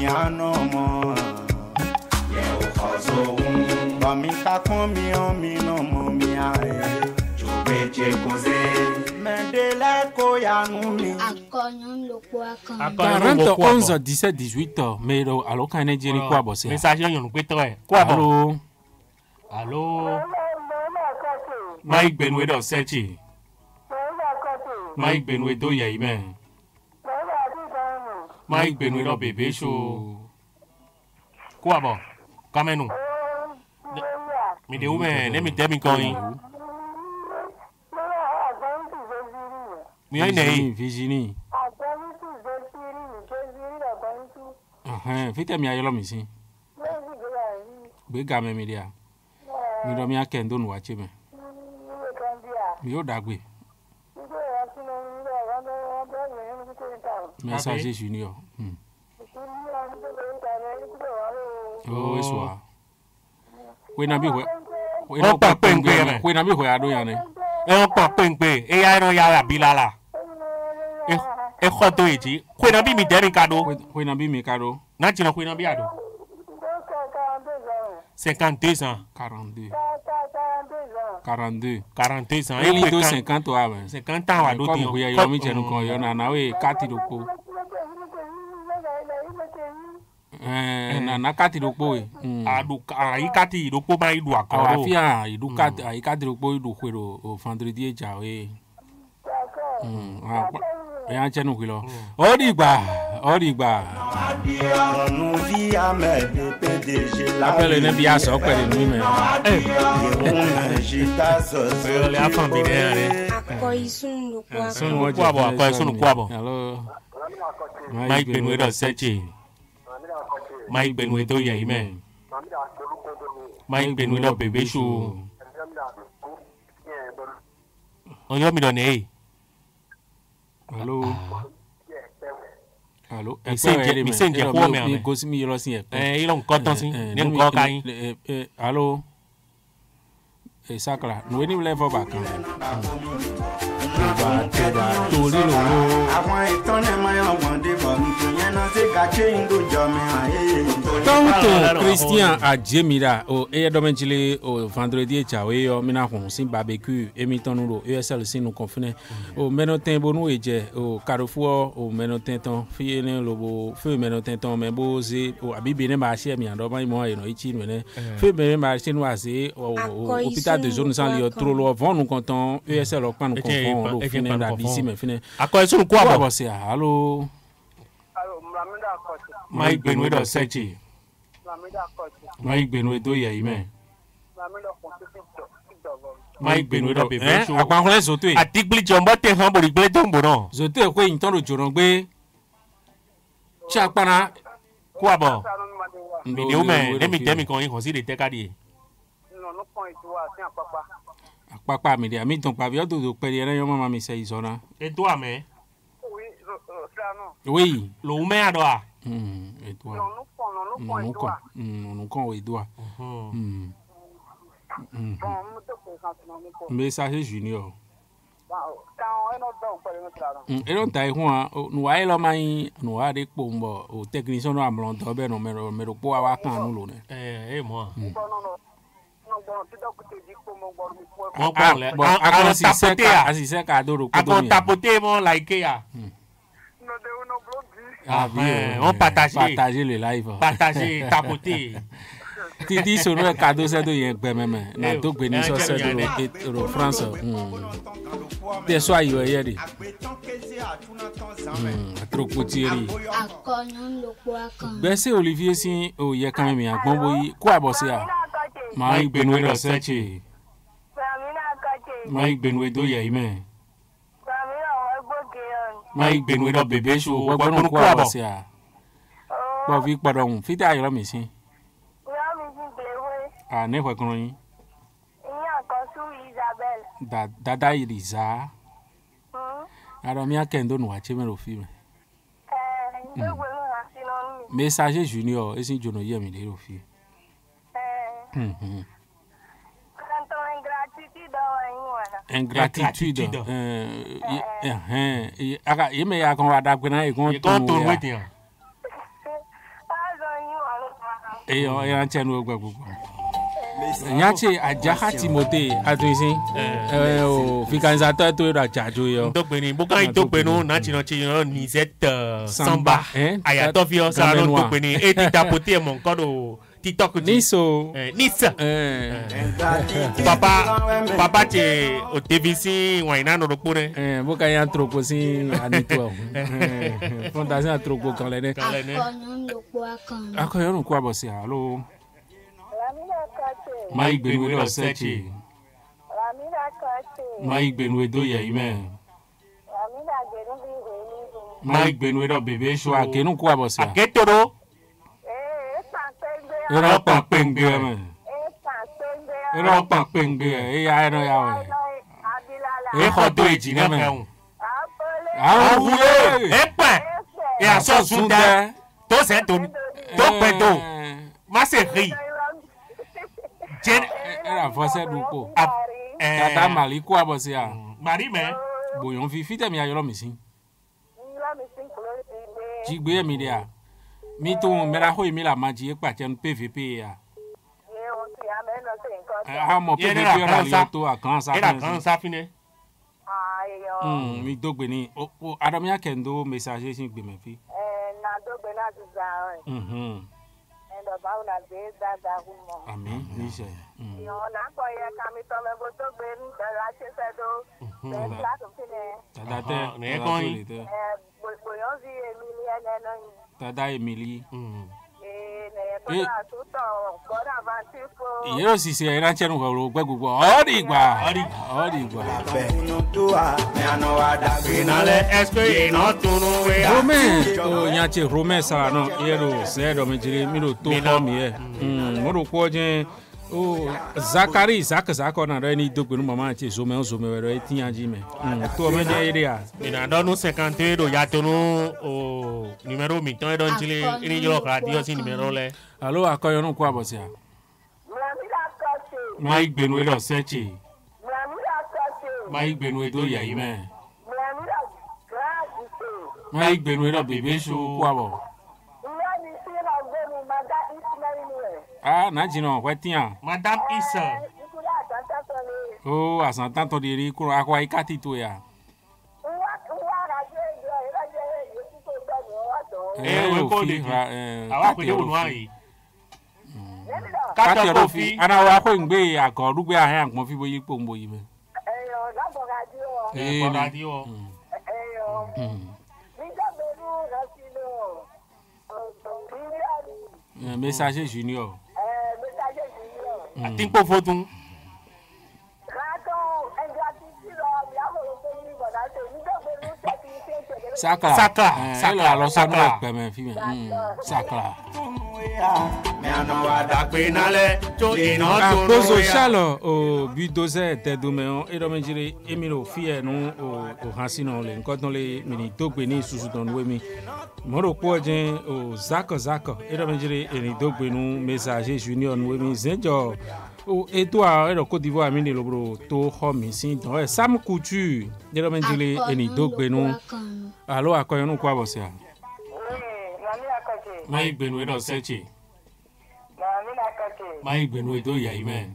àná mọ́ yẹ ò kọ́sọ̀ òun bọ̀ mi kakún mi hàn mi náà mọ́ mi àyè jògbé jẹ kó ṣe mẹ́ndẹ́lẹ́ kó yanu mi. Akọ̀yàn ló po akàn. quarante, onze, dix-sept, dix-huit, mais alors quand on est dirigé quoi, boss? Message yon nous pétre. Quoi, allô? Allô? Mike Benwe do Sechi. Mike Benwe do Yaime. Mike Benwe do Bébé Show. Quoi, bon? Comment nous? Mais de où, mais, ne me t'aime quand il. Mi ai Virginie. Ah, fite mi ayolo mi si. Be ga me mi dia. Mi do mi akendo nu wache me. Mi o dagbe. Message junior. Hmm. Oh, eso. We na bi we. We na pa pengbe. We na bi we ado ya ne. E pa pengbe. E ya no ya bilala. E khoto eji kwena bi mi deri kado kwena bi mi kado na china kwena bi ado cinquante-deux ans quarante-deux quarante-deux quarante-deux ans e li do cinquante wa ben cinquante ans wa do ti ko ya yo mi jenu ko yo na na we kati do ko eh na na kati do ko e adu ai kati do ko ba idu akoro afia idu kati ai kati do ko idu kwero o vendredi e ja we mm ya chenu kilo o digba o digba onu vi amed P D G la appelle ne bia so pere nu me eh le afan bi de Akọ isun ló po akàn. Sun ko abo akọ isun ko abo hello Mike Benwe do Sechi Mike Benwe do Yaime Mike Benwe do Bébé Show Oyo mi do ne Allô? Allô? Mi senge mi senge ko me ame. Ko si mi lo sin e. Eh, ilo nko tan sin. Ni nko ka yin. Eh, allô? Eh, sakla. No ni level back kan. Ba te da tori lo. Àwọn ìtàn ne ma yan won de bo mi yen na se ka che ndo jo mi aye. Tonto Christian Adjemira o e domenchile o vendredi e chawe yo mina hon sin barbecue e mi tonu ro E S L sin no confine o menoten bonu eje o Carrefour o menoten ton fi ne lobo fi menoten ton me boze o abibe ne ma she mi ando ban mo e no ichi no ne fi be ma she no ase o hôpital de zone sans li trop lo vont nous content E S L o pan nous confond lo fine da d'ici me fine akọ isun ko abo se allo Mike Benwe do Sechi Mike Benwe do Yaime Mike Benwe do Bébé Show apa hole zoto e atigli jombo te han bori gbe to mbo zoto e ko yin ton ro joran gbe chapana ko abo mi de o me let me tell me kon yin kon si de te kadi no no point wa si apapa apapa mi de mi ton pa bi o do pe ere yo mama mi se izona e to ame oui lo me ado a mm et toi non non pon non non pon non mm non kon we doa mm mm bon mo to ko kan no mo ko message junior kan e no do pe no tra mm e don tai ho no wa lo mai no wa de po mbo o technician no amlon do be no me me ro po wa kan nu lo ne eh eh mo no no no gbọ́n tí dọ́kítà jí kó mọ́ gbọ́n mi fún ẹ. wọ́n gbọ́n lẹ akọ tapote ya asise ka doro ko akọ tapote mọ like ya. no de uno blogi. ah bien on partage partager le live partager tapote. ti di sonu e cadeau se do yen gbe meme na to gbe ni so se do ro France te so ayo ye ri atro potiri Akọ̀yàn ló po akàn. gbese Olivier sin o ye kan mi agbon boyi ko abose a Mike Benwe do Sechi Mike Benwe do Yaime Mike Benwe do Bébé Show wa gbonu ko abose a bo fi podo un fi ta yo mi sin ah ne ko kun yin Ìyá kan su Isabel. da dada iriza ara mi akendo no ache me ro fi me Eh, ngwe mo na sino mi. message junior esin jono ye mi le ro fi Mhm. Canto ingratitude wa yin wana. ingratitude eh eh eh aga ye me ya kan wa da gbe na e kon to to we ti an Ah, Et on est en train de voir. Nyache ajaha Timothée atuisi eh o organisateur to ra jajo yo to pe ni bukan to pe no na chi no chi no ni set samba aya to fi o sa no to pe ni e ti tapote mon kodo TikTok ni so nisa papa papa che o T V C wa ina no ro ne eh bukan ya tropo si anito fondation tropo kan le ne akoyo no kwa bosi alo Mike Benwe do sechi. Mike Benwe do ye ime. Mike Benwe do bebe so akenu kwa bosi. Aketoro. Era pa pengbe me. Era pa pengbe e ya no ya we. E khodo eji na me. Ah oui. Epa. E aso sunde. To se to. To pedo. Ma se ri. Era você do co. Tata mali kwa bosi a. Mari me. Boyon fi fite mi ayoro mi sin. Ji gbe mi dia. Mi to mera ho mi la maji e pa chen P V P ya. Ah mo P V P ra li to akan sa. Era kan sa fine. Hmm mi dogbe ni o adam ya kendo message sin gbe me fi. Eh na dogbe na ti za. Mhm. Amen. Nisha. Yo na ko ye kami to me boto gbe ni la che se do. Be la to fine. Tada ne ko yi. Eh bo yo zi Emily ene no. Tada Emily. Mm. Eh ne ko na to to ko na avanti ko. Yero si se era chenu ko ro gbe gbogbo. Ori gba. Ori ori gba. Romain o nyache Romain sa no yero se do me jiri mi ro to ko mi e. Mm mo ro ko je o Zakari Zak Zak na do ni do gbenu mama che zo me zo me ro etian ji me. Mm to me je ire a. Ina do no cinquante do ya to no o numero mi ton do jili ni jo ka dio si numero le. Allo akoyo no kwa bosia. Mike Benwe do sechi. Mike Benwe do ya ime. Mike Benwe do bebe so kwa bo. Ah, na jino wetia. Madame Isa. Oh, asan tanto de ri kuro akwa ikati to ya. Eh, we ko de eh. Awa ko de wonu ayi. Kati ro fi ana wa ko ngbe akọ rugbe ahan akpon fi boyi po mboyi me. Eyo la bogadio. Eh, bogadio. Eyo. Mi ja beru rasilo. Eh, message junior. Eh, message junior. Atimpo fotun. Rato ingratitude lo mi amo lo pe ni boda se mi ja beru technique. Sakla. Sakla. Sakla lo sanu pe me fi me. Sakla. Kozo Charles au but d'oser te doméon et domaine jiri Emilo fie no o o hasino le nko don le mini dogbe ni susu don wemi moro po je o Zak Zak et domaine jiri eni dogbe nu message junior no wemi zenjo o Edouard e Côte d'Ivoire mini lobro to ho mi sin don Sam Couture et domaine jiri eni dogbe nu allo akoyo nu kwa bosia. Mike Benwe do sechi. Mike Benwe do ya ime.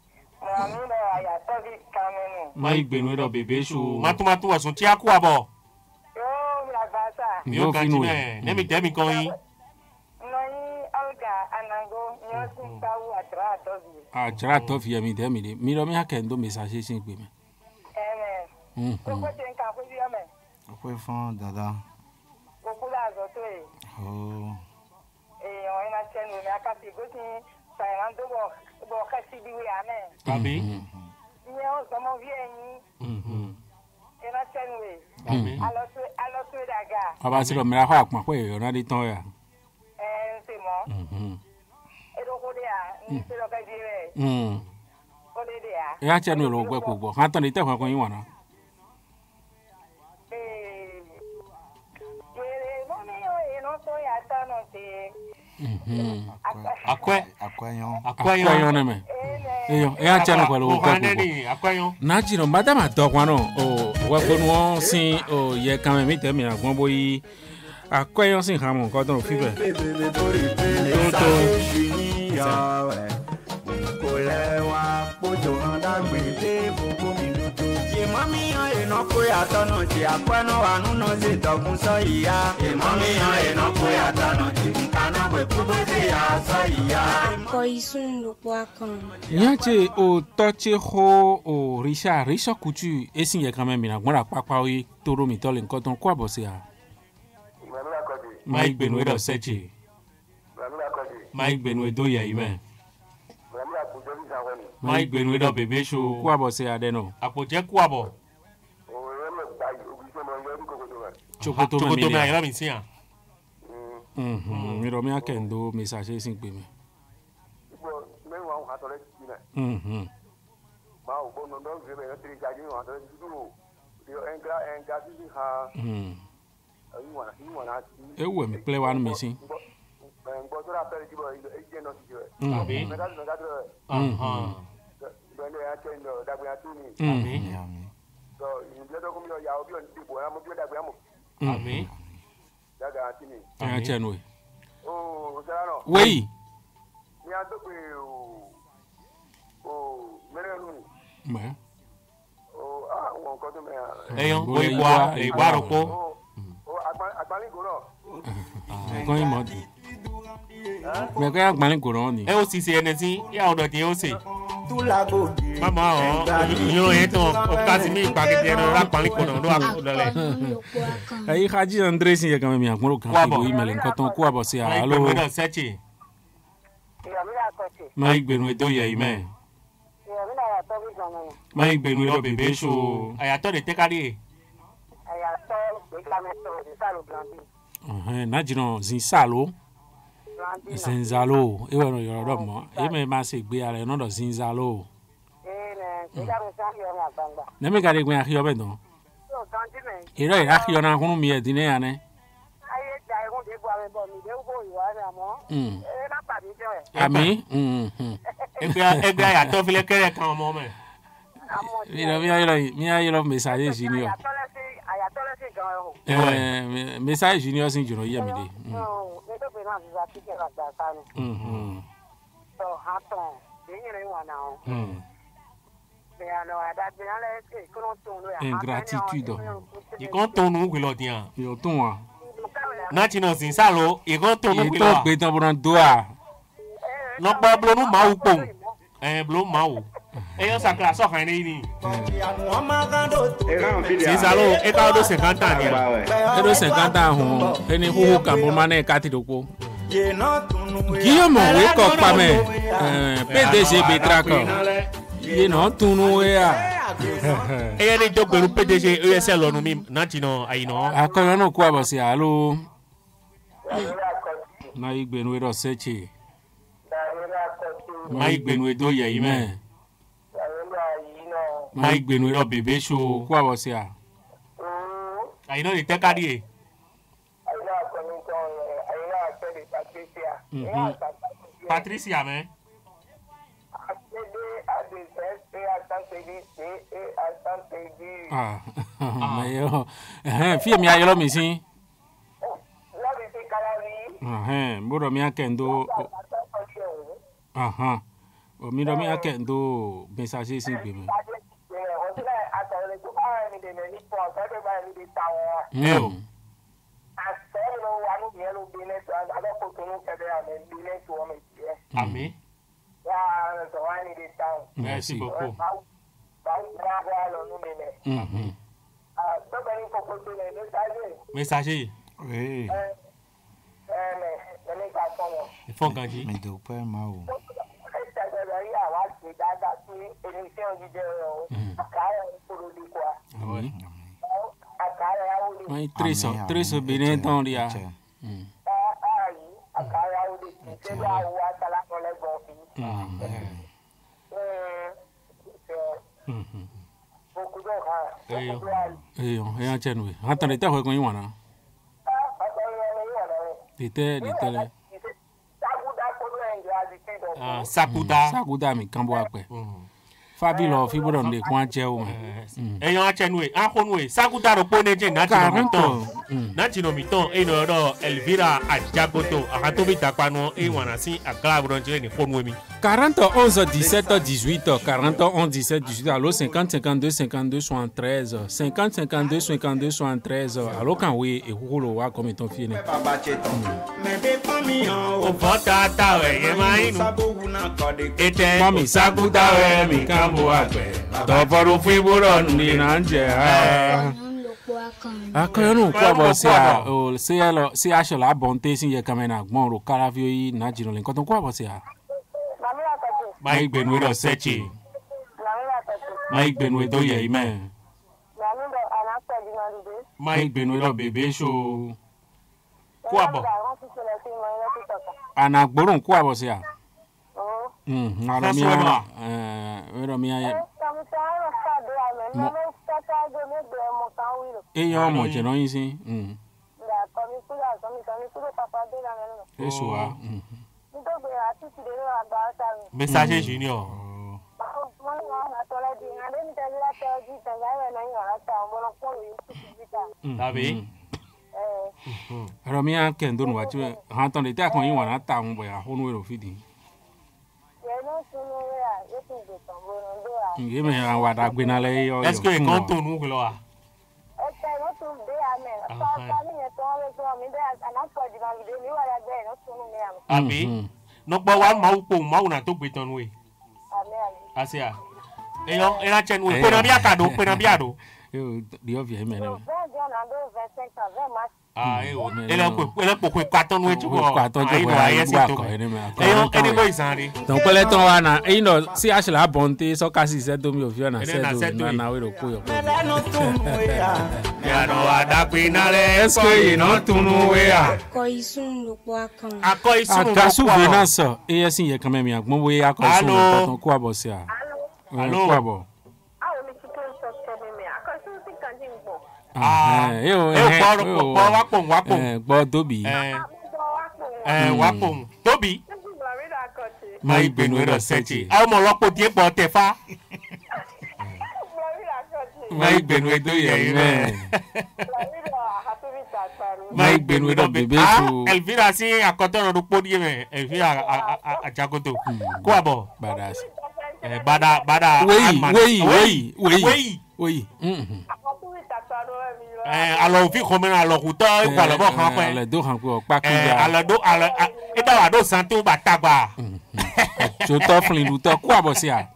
Mike Benwe do bebe so. Matu matu asun ti aku abo. Yo la basa. Mi o kan ti me, ne mi de mi kon yin. No yi Olga Anango, yo sin ka u atra tofi. Ah, tra tofi ya mi de mi de. Mi ro mi ha ken do message sin pe me. Amen. Ko ko ten ka ko bi ame. Ko fon dada. Ko kula zo to e. Oh. Eh, on a tenu me akati go tin sa ran do bo bo kasi bi wi ame. Abi. Ni o so mo vi eyin. Mhm. E na tenu we. Abi. Alo to alo to daga. Aba si lo mera ho apon pe yo na di ton ya. Eh, se mo. Mhm. E do ko de a, ni se lo ka di re. Mhm. Ko de de a. Ya chenu lo gbe popo. Han ton ni te fun kon yin wa na. Eh. Kere mo mi o e no so ya ta no te. Mhm. Akwe. Akwayon. Akwayon na me. Eyo, e ya chenu ko lo gbe popo. Akwayon. Na jiro madama do kwa no o wa ko no sin o ye kan mi te mi agbon boyi À quoi on s'en rend quand on fait? Niache au toche ho au Richard Richard Coutu et si y a quand même une bonne papa oui toro mitol en coton quoi bosser à Mike Benoit de Sechi Mike Benoit do ya imen Mike Benoit de bébé show quoi bosser à deno apoje quoi bo Chocoto me ayra misia Mhm miro me akendo message sin pe me Mhm. Mau bono ndo zebe tri jaji wa ndo du. Yo enga enga di ha. Mhm. Ayi wana ayi wana. Ewe me play one missing. Ngo so ra pere jibo e je no jibo. Abi. Me ga me ga dro. Mhm. Ndo ya chendo da gbe atuni. Abi. So in le do ko mi ya obi on ti bo ya mo bi da gbe mo. Abi. Da ga atini. Ya cheno. Oh, Sarano. Oui. Ni a do pe o Oh, Merenu. Ouais. Oh, ah, on encore de mer. Eh, on voit quoi? Et boire au pot. Oh, Agbani Goron. Ah, quand il m'a dit. Mais quand Agbani Goron ni. Eh aussi c'est énergie, il y a on doit dire aussi. Tout la go. Maman, yo est on Casimir pas que dire Agbani Goron do a do le. Eh, Haji André si quand même bien ko kan ko email quand on quoi bosser allo. Mike Benoit do ya email. Mike Benoit bébé show. Ayato de tekari. Ayato de klameto de salo blandi. Eh, najino zinsalo. Zinzalo. E wono yoro mo. E me ma se gbe ara no do zinzalo. Eh, ne, ga mo sa yo na banga. Ne me ga de gbe ahio be don. So ganti me. Iro ira ahio na hunu mi e dine ya ne. Aye ja e gun de gbo ame bo mi de ugbo iwa na mo. Mm. E na pa mi je. Ami. Mm. Egbe egbe ayato file kere kan mo me. Mira, mira, mira, mira, mira, message junior. Eh, message junior sin junior ya mi de. No, me to pe na za ti ke la da sa ni. Mhm. So, haton, de yin re wa na o. Mhm. Me ano ada bi na le ke ko no ton lo ya. Ingratitude. I kon ton nu gbe lo dian. Yo ton wa. Na ti no sin sa lo, i kon ton nu gbe lo. I to gbe tan boran do a. No pa blo nu ma u pon. Eh, blo ma u. Ellos sacan la soja en el Si salo, es cada dos cincuenta años. Es dos cincuenta años. Es ni jugo campo mané cati doko. Guillermo, we cock pa me. P D G Betraco. You know, tu no ea. Ella ni toque un P D G E S L no mi nachino ahí no. Acá no cuava si alo. Na igbe no ero sechi. Ma igbe no edo ya ime. Mike Benoit of bébé show quoi va c'est à I know the tekari Patricia mais ah mais yo eh fille mi ayelo mi sin ah mboro mi akendo aha o mi do mi akendo message sin gbe mi No. Ami. Merci beaucoup. Mhm. Messager. Oui. Il faut gagner. Mais de pas mal. Oui. Mai tres tres bine ton dia. Eh, eh, ya chenu. Hata ni ta ho ko yiwana. Dite dite le. Ah, sakuda. Sakuda mi kambo ape. Fabi lo fi bodo nde kwa je o. Eh, yo a chenu e, a honu e. Sakuda ro po ne je na ti mo ton. na jino mi ton e no do Elvira Ajagoto akato bi tapano e wana si akla bronje ni khonu mi quarante onze dix-sept dix-huit quarante onze dix-sept dix-huit allo cinquante cinquante-deux cinquante-deux soixante-treize cinquante cinquante-deux cinquante-deux soixante-treize allo kan we e holo wa comme ton fini o vota ta we ye mainu ete mami sakuta we mi kambo agbe to foru fi buro ni nanje akọyọnu kó àbọ̀ sí a ò sí ẹ lọ sí aṣọ làbọ̀ tẹ́ sí yẹ kàmẹ́nà gbọ́n ro káráfíò yìí náà jìnnà lè kọ́tún kó àbọ̀ sí a. máa gbẹ̀nu ẹ̀rọ sẹ́ẹ̀chì máa gbẹ̀nu ẹ̀dọ́ yẹ̀ yìí mẹ́. máa gbẹ̀nu ẹ̀rọ bèbè ṣo kó àbọ̀. ànàgbórùn kó àbọ̀ sí a. àrọ̀ mi àwọn ẹ̀rọ mi ayẹ. Eyan ọmọ jẹ̀rọ yín sí. Èso wa. Message junior. Tàbí. Ẹ̀rọ mi á kẹ̀ ń dónú wájú ẹ̀ hàn tán lè tẹ́ àkànyìn wà náà ta àwọn bọ̀yà hónú èrò fìdí. Nge me ya wada gbena le yo. Est-ce que quand on nous là? Ami. No pa wa mau po mau na to gbe ton we. Asia. Eyo era chen we pe na bia kado, pe na bia do. Yo di ovie me na. Ah, eyo. Ele ko ele ko ko kwaton we tu ko. Kwaton tu ko ai si to. Eyo eni boy sanri. Donc pele ton wa na e no si a la bonté so kasi se do mi o fi na se do na na we ro ko yo. Ya no ada pe na le esko yi no tunu we a. Ko isun lo po akan. Ako isun lo po. Akasu venance e yesin ye kan me agbon we ako isun lo ton ko abo se a. Allo. Ko abo. Ah, eu eu boro boro wapon wapon. Eh, gbo Tobi. Eh. Eh, wapon. Tobi. Mai gbenu ero sechi. A mo lopo die po tefa. Mai gbenu edo ye me. Mai gbenu edo bebe so. Elvira si akoto ro po die me. Elvira Ajagoto. Ko abo. Badass. Eh, bada bada. Wei, wei, wei, wei. Wei. Mhm. Eh, alors fi comme alors kuto e kwa lobo kan pe ale do kan ko pa ku eh ja ale do ale e da wa do santo batagba so to flin lu to ku abo si a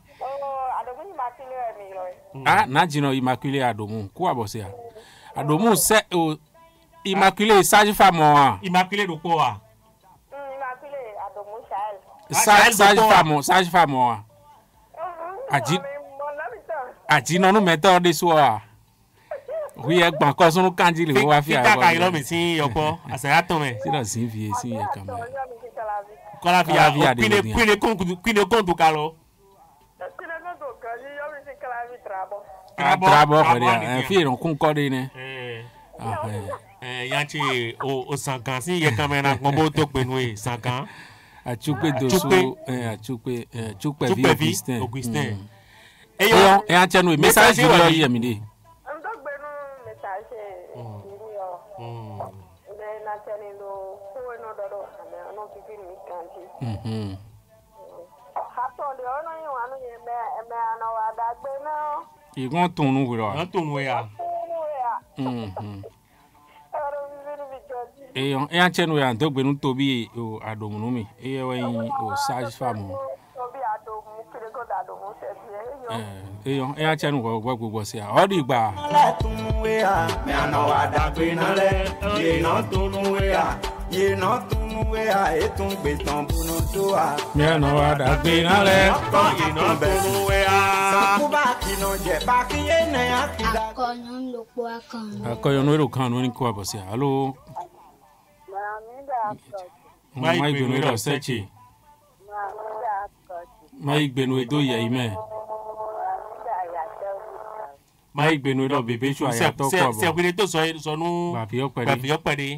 ah na jino immaculé adomu ku abo si a adomu se o immaculé sage femme a immaculé do ko a immaculé adomu shael sage femme sage femme a aji aji no no meto de so a oui e gban ko sunu kanji le wa fi a ka ilo mi sin yopo asaya ton me si na sin fi sin ye kan me ko la fi a pine pine kon pine kon du kalo pine kon du kan yo mi sin kala vi trabo trabo ko dia fi ron kun ko de ne eh ah eh yanchi o o sankan sin ye kan me na kon bo to pe nu e sankan a chupe doso eh a chupe eh chupe vi Augustin Augustin eyo e a chenu message yo ye mi de Mhm. Hato de ono yi wanu ye me me ana wa da gbe na. Igon tunu we ro. Igon tunu we ya. Mhm. Eyo e a chenu ya do gbe nu Tobi o adomunu mi. E we yin o sage femme. Tobi adomu kire ko da adomu se bi e yo. Eh, e a chenu ko gbo gbogbo si a. O di gba. Tunu we ya. Me ana wa da gbe na le. Ye na tunu we ya. Ye na tunu we a etun gbe tan bunu to a. Me ana wa da gbe na le. Ye na tunu we a. Sakuba kino je ba ki ye na ya ki da. Akoyon lo po akan. Akoyon no ro kan no ni ko abo si a. Allo. Mai gbenu ro sechi. Mai gbenu edo ye ime. Mai gbenu ro bebe su aya to ko abo. Se se to so so nu. Ba fi o pere. Ba fi o pere.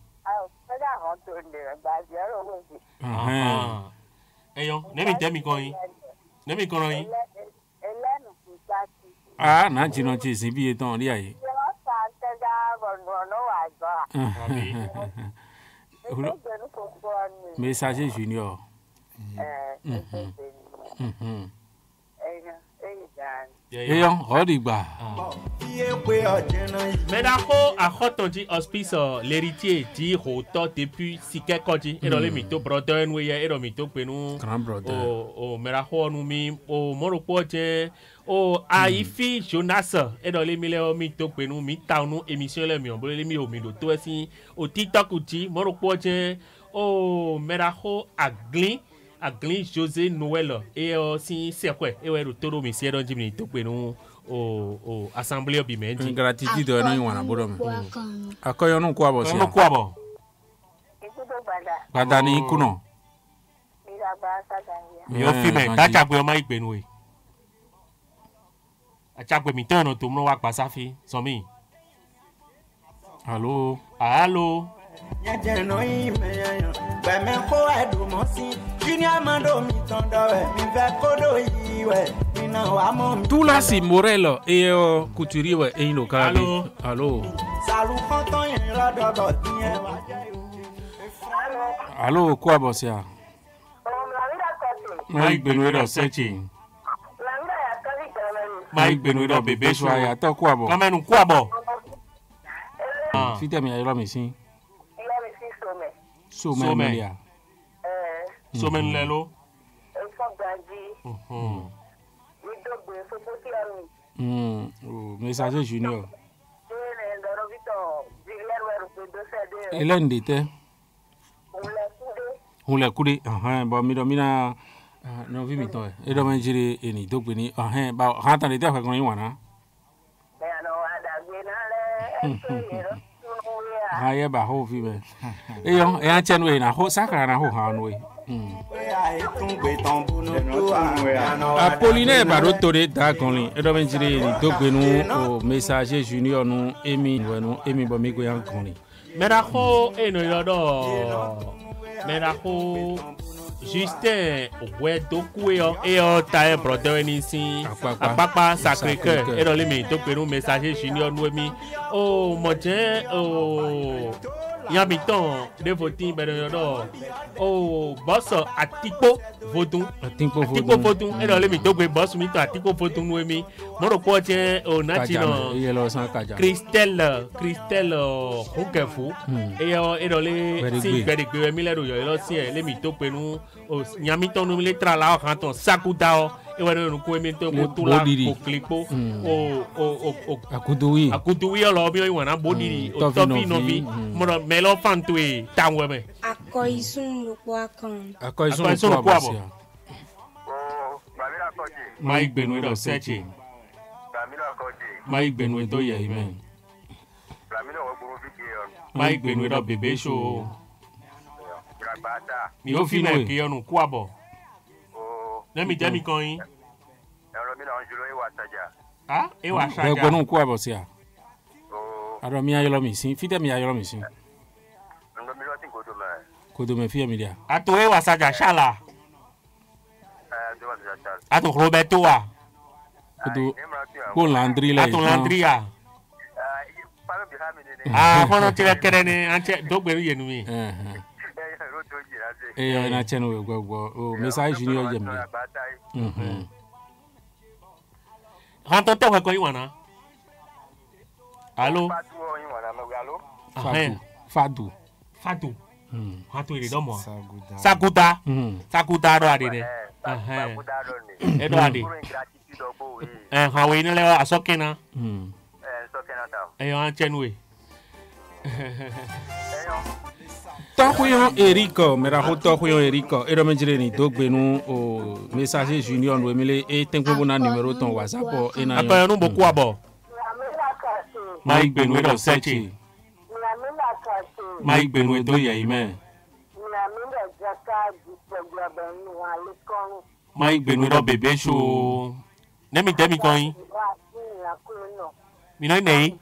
Ah. Eyo, nemi temi ko yin. Nemi ko yin. Elenu ku sati. Ah, na jino ti sin bi etan ri aye. Messager Junior. Et on redigba. Maintenant, à Hotonji Hospice, l'héritier dit Roto depuis Sike Koji, et dans les mythos, brother, nous y a, et dans les mythos, que nous, grand brother, au Meraho, nous mi, au Moropoje, au Aifi, Jonas, et dans les mille mythos, que nous, mi, nous, émission, les miens, les miens, au milieu, tout aussi, au TikTok, outil, Moropoje, au Meraho, Agli. Agli José Noël et aussi c'est quoi et ouais le toro monsieur donc Jimmy to que nous au au assemblée bimendi gratitude de nous wana bodom akoyo no kwa bo no kwa bo badani kuno yo fime tacha gbe o mai gbe nu e acha gbe mi tan no to mo wa pa safi so mi allo allo tout là c'est Morel et euh, couturier ouais et une allô allô allô quoi bossia Mike Benoit searching Mike Benoit bébé choix ya to quoi bon quand même quoi bon ah si t'es bien là mais si Somen Melia. Somen Lelo. Messager Junior. Hélène d'était. On l'a coulé. Ah, bon, mira, mira. Non, vi mi toi. Et donc, j'ai dit, ni donc, ni. Ah, bah, quand on était avec on y va, na. Ah, yeah, bah, ho, vi, et on et un tiens, oui, na ho, ça, na ho, ha, oui. Apollinaire Barotore Dakoni, et donc, j'ai dit, donc, nous, au messager Junior, nous, Emi, nous, Emi, Bomigo, Yankoni. Mais la ho, et nous, là, mais la ho. Justin Ouedoku et Tae Brother ici à Papa Sacré-Cœur et dans les métaux que nous messager Junior Nouemi oh mon Dieu oh Yamiton de voting Benodo oh boss Atipo Vodun Atipo Vodun et dans les métaux que boss mito Atipo Vodun Nouemi mon pote oh Natino Christelle Christelle Hunkefu et et dans les si que de mille euros les métaux que nous Nyamito nous les trala quand on sakudao et voilà nous commettons motula au clipo au au au akuduwi akuduwi alors bien on a bodiri au topi novi mon melo fantui tamwe akoisun lo kwa kan akoisun lo kwa bo Mike Benoit searching Mike Benoit to ye amen Mike Benoit bébé show mi o fi na ke onu kwabo na mi jami kan yin ah e wa saja e gbonu kwabo si a aro mi ayolo mi sin fi te mi ayolo mi sin ndo mi lo tin kodo me kodo me fi mi dia ato e wa saja shala eh do wa saja ato Roberto wa kodo ko Landry la ato Landry a ah fono tire kere ni anche do gberu yenu mi eh eh na chenu we gbogbo o message Junior jemi mhm han to to ko iwana allo fadu fadu fadu hmm han to ire do mo saguda saguda ro ade ne eh eh do ade eh han we ni le asokena hmm eh sokena ta eh han chenu we Tohuyo Erico, meraho Tohuyo Erico, et le ni dogbenu au messager Junior Nouemile et tenkwebona numéro ton WhatsApp et na. Apa nous beaucoup abo. Mike Benoit do searching. Mike Benoit do ya ime. Mike Benoit do bébé show. Nemi demi coin. Mi no nei.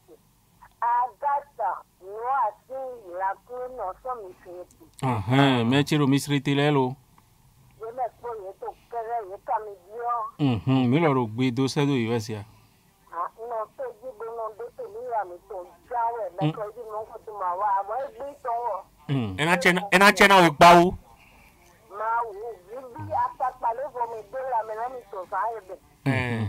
Ah, mais tu le misri tilelo. Mhm, mi lo gbe do se do iwesia. ena chena ena chena o gbawo eh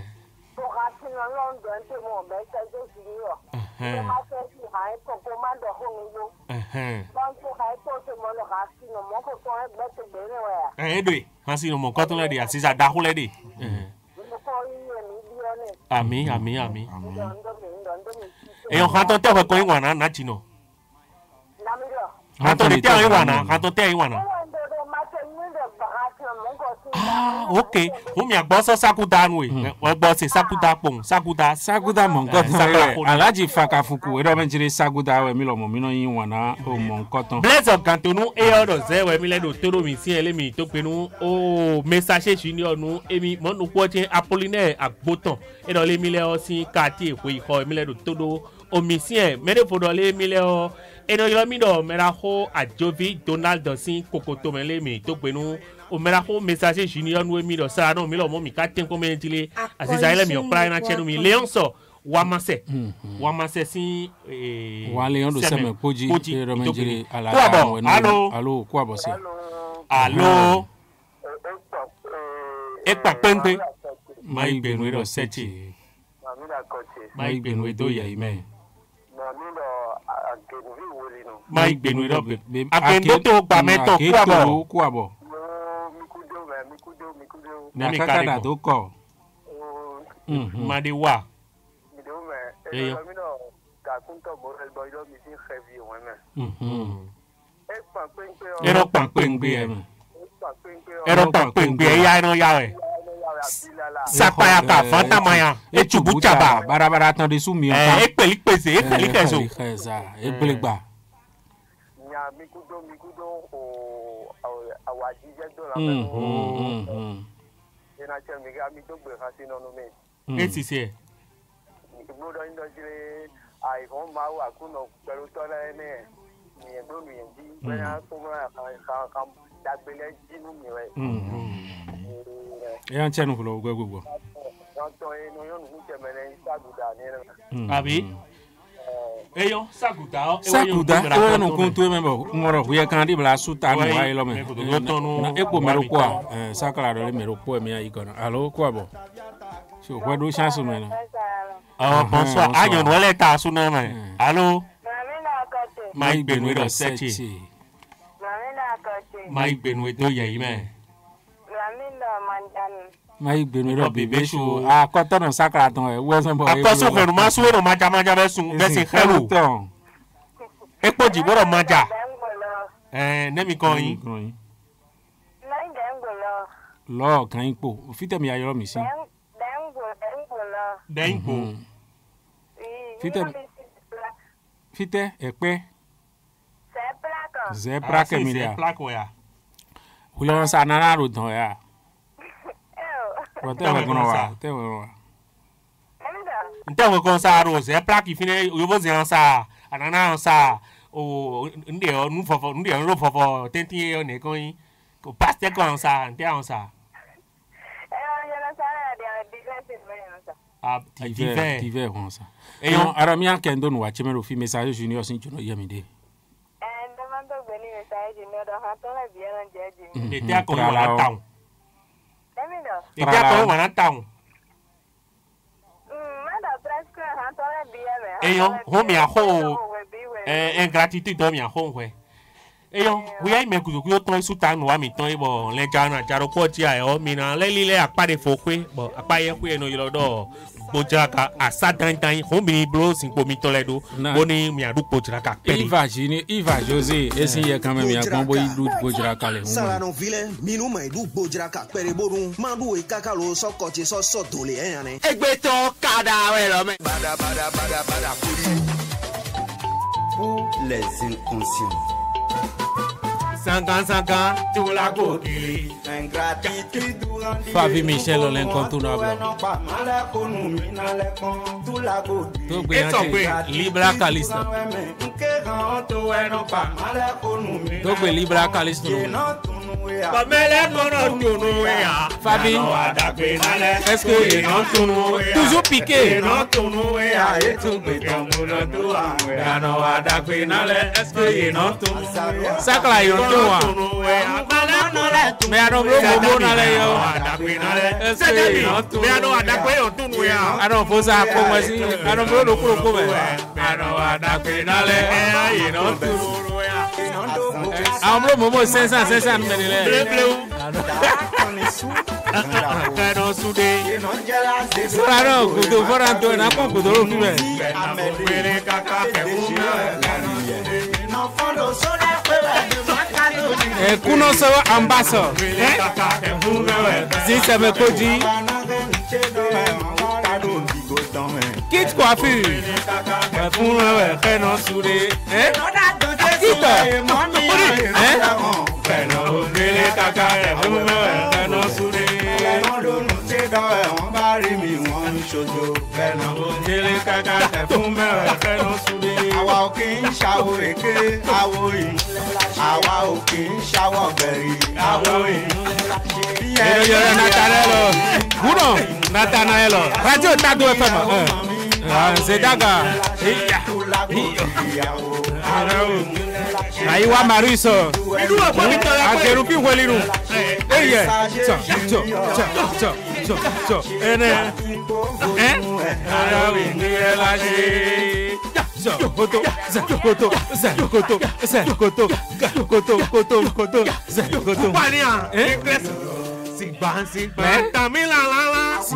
eh doi hasi no mo ko ton le di asisa da ho le di ami ami ami e o hato te ko iwana na chino hato te iwana hato te iwana ah okay o mi agbo so sakuda nu e o gbo se sakuda pon sakuda sakuda mo nko ton alaji fakafuku e do menjire sakuda we mi lo mo mi no yin wana o mo nko ton blaze of cantonu e o do ze we mi le do toro mi si ele mi to penu o message shi ni onu emi mo nu po tin Apollinaire Agbotan e do le mi le o sin kati e ko iko mi le do todo o mi si e me de fodo le mi le o e no yo mi do me ra ho Ajovi Donald sin kokoto me le mi to penu o mera ko message junior no mi do sa no mi lo mo mi ka ten comment ile asisa ile mi o pra na chenu mi leon so wa mase wa mase si eh wa leon do se me poji e ro menjire ala allo allo kwa bo se allo e pa pempe mai benu do sechi mai benu do ya ime mai benu do be akendo to gba meto kwa bo na kakada tó kọ made wa eyo ero pampengbe e ero pampengbe ya no ya e sapaya ka fantamaya e chubuchaba barabara tan de sumi e e peli pese e peli keso e peligba mikudo mikudo o awaji je do la mm mm mm ina che mi ga mi to gbe ha sino no me e ti se mo do ndo jire ai ko ma wa ku no pelu to le ne mi e do mi e di me a so ma ka ka ka da gbele jinu mi we e an chenu lo gwe gwe ron to e no yo nu che me ne saguda ni abi eyo saguda saguda o no kun tu me bo ngoro huye kan di bla suta no ai lo me na epo mero kwa eh sakala do le mero po mi ai kono allo kwa bo so kwa do chance me no ah bonsoir ayo no le ta su na me allo mai benu do sechi mai benu do ye ime mai benu ro bebe su a ko to no sakara ton e we sen bo a ko so ko ma su no ma ja ma ja be sun be se helu e po ji boro ma ja eh ne mi kon yin lo kan ipo fite mi ayo mi si dengo fite fite epe zebra ke mi ya zebra ko ya hulo sa na na ro don ya Te we kono wa, te we wa. Nte we kono sa rose, e plaki fine yo bo zan sa, anana sa o nde o nu fofo, nde o ro fofo, tenti e ne kon yin. Ko paste kon sa, nte an sa. E o yo na sa na de diverse me sa. Ah, divers, divers kon sa. E yo ara mi an kendo no wa chemero fi message junior sin chuno yemide. Eh, demando beni message junior do ha to la bien an jeji. De te akon wa town. E te akon wa na town. Eyo, ho mi aho eh ingratitude do mi aho we. Eyo, we ai me kuzu ku ton su tan wa mi ton e bo le jana jaro ko ti ai o mi na le lile apade fo kwe bo apaye kwe no yilo do bojaka asadan tan ho mi bro sin po mi toledo boni mi adu bojaka pe. Iva jini, Iva José, esse ye quand même ya kombo idu bojaka le. Sala no vile, minu ma idu bojaka pere borun, mandu e kakalo so koche so so dole e ane. Egbe to kada we lo me. Bada bada bada bada pour les inconscients. Sangan sangan tu la gokili. Fabi Michel l'incontournable. To gbe yan Libra Calista. To gbe Libra Calista. Fabi, est-ce que toujours piqué? Est-ce que ça là il mais alors le bobo na le yo. Est-ce que mais alors adakwe on tunu ya. Alors faut ça comme si alors le ko ko be. Alors adakwe na le you know tunu ya. Amro momo cinq cents cinq cents me le. Pero sude. Claro, kudo foranto na ko kudo lo fi be. Eh, kuno so ambassador. Eh? Si ça me codi. Quitte coiffure. Kuno we keno sude. Eh? Quitte. Eh? Keno bele kaka e kuno we keno sude. On va rimi won chojo. Keno bele kaka e kuno we keno sude. Awa o kin shawo eke, awo yi. Awa o kin shawo beri, awo yi. Yo yo Natanelo. Uno, Natanelo. Radio Tado F M. Ah, c'est daga. Aiwa Mariso. Akerupi Weliru. Eh yeah. So, so, so, so, so, so. Ene. Eh? Ara wi ni elaje. Koto, koto, koto, koto, koto, koto, koto, koto. Palia, eh? Si ban, si ban, tamila la la. Si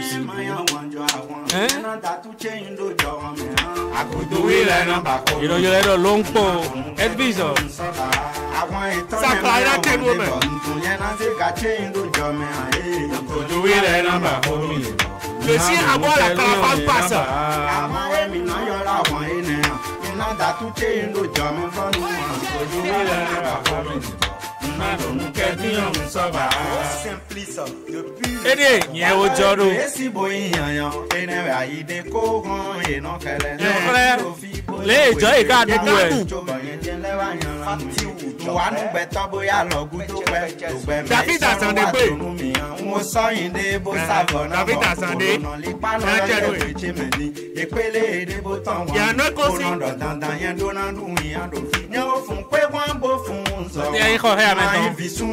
eh? You know you let a long po, et viso. Sakara tenu me. Do we let number for me? Le chien à boire la caravane passe. Ede yẹn o jọro. Lé ìjọ ìka àdúgbò ẹ̀. David Asande pé. David Asande. Yàrá kò sí. Ẹ yín kọ̀ ẹ́ àmẹ́tọ́.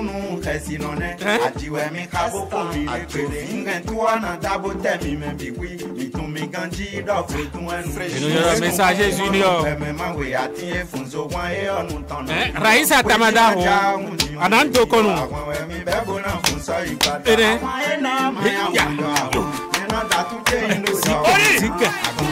Message junior. Raisa Tamadaho. Ananto Konu. Ede. Sika.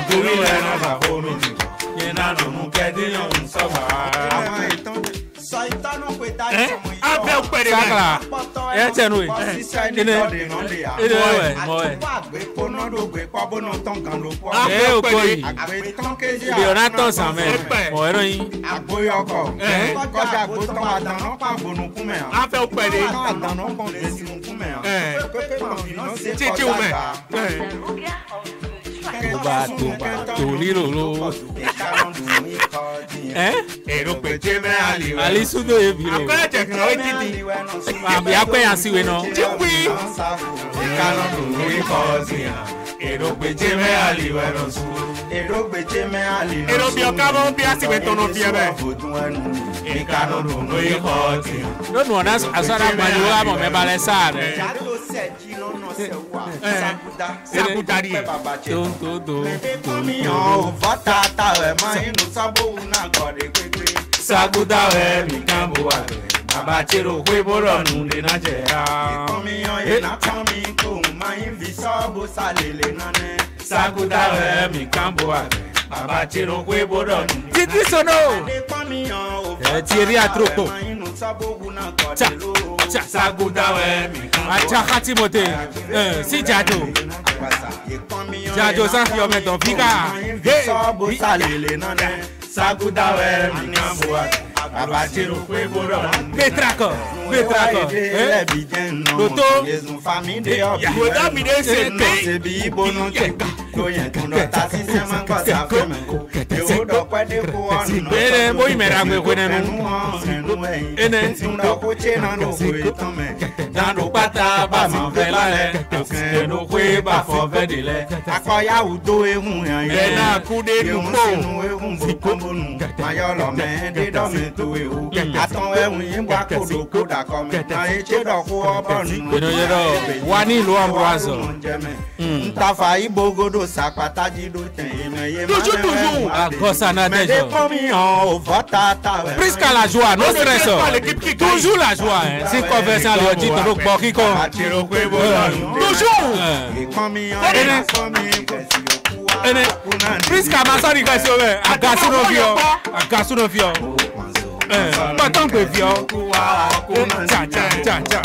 Abel Sakla. Eh, tenue. Ine. Ine we, moe. Eh, okoi. Leonardo Samuel. Moe royin. Eh. Abel Pere. Eh. Titi ume. Eh. Toba, toba, tolirolo. Eh? Ero peche me ali. Ali sudo e biro. Akwa check no titi. Abi akwa yan siwe no. Chiwi. Ekano do we cause. Ero peche me ali we no su. Ero peche me ali. Ero bi okabo bi asiwe tono bi ebe. Ekano do we cause. No no na asara manuwa mo me bale sare. Sakudari. To to to. Saguda we mi kambo wa. Abachero kwe boro nunde na jera. Ikomiyan na kami ko ma invisible salele nane. Saguda we mi kambo wa. Abachero kwe boro nunde. Titi sono. Eh Thierry Atroko. Cha cha Saguda we mi kambo. Acha Katimote. Eh si Jajo. Jajo san fi ome ton fika. Invisible salele nane. Saguda we mi kambo wa. Abachero kwe boro. Petrako, Petrako. Eh? Toto. Goda mi de se ne. Se bi bono te. do yen tun do ta si se man ko sa fe me ko yo do pa de ko on ene bo i mera gbe ko nenu ene tun do ko che na no ko to me na do pata ba ma fe la le ke no ko ba fo fe de le akoya udo ehun yan ye na ku de du po ehun bo ko bonu ma yo lo me de do me to ehu aton ehun yin gba ko do ko da ko me na e che do ko obonu eno ye do wa ni lo ambrazo ntafa ibogodo sapata jido ten ime ye ma toujours toujours agosa na mais dejo de combien au vota ta Prisca la joie no stress toujours la joie hein si conversation le dit to gbo kiko toujours et combien ene Prisca ma sorry ka si o be agasu no fio agasu no fio eh pa ton pe fio cha cha cha cha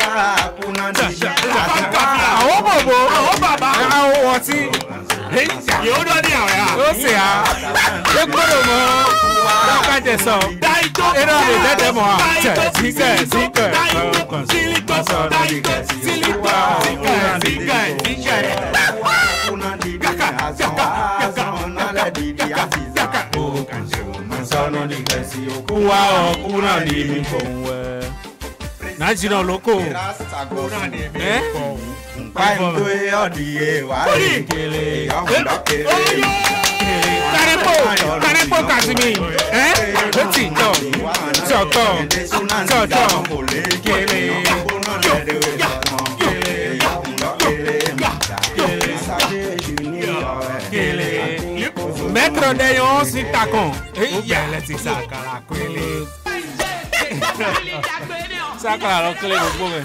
àwọn bọ̀bọ̀ àwọn bàbá àwọn ọtí yóò dọ́ ní àwọn ya ó sì á ṣé gbọ́dọ̀ mọ́ lọ́kàjẹ́ sọ eré ọ̀rẹ́ tẹ́tẹ́ mọ́ a tẹ̀ síkẹ̀ síkẹ̀ sọ̀rọ̀ sílíkọ̀ sọ̀rọ̀ síkẹ̀ sílíkọ̀ síkẹ̀ síkẹ̀ síkẹ̀ kàkà kàkà kàkà kàkà sọ̀rọ̀ nígbà sí òkú wa òkú náà ní mi kò ń wẹ̀. Najino loko. Eh? Pando e odie wa kele. Karepo, karepo kasimi. Eh? Loti to. Soto. Soto. Kele. Kele. Metro de yon si takon. Eh, ya le ti sakala kwele. Sakala lo kele gbogbo me.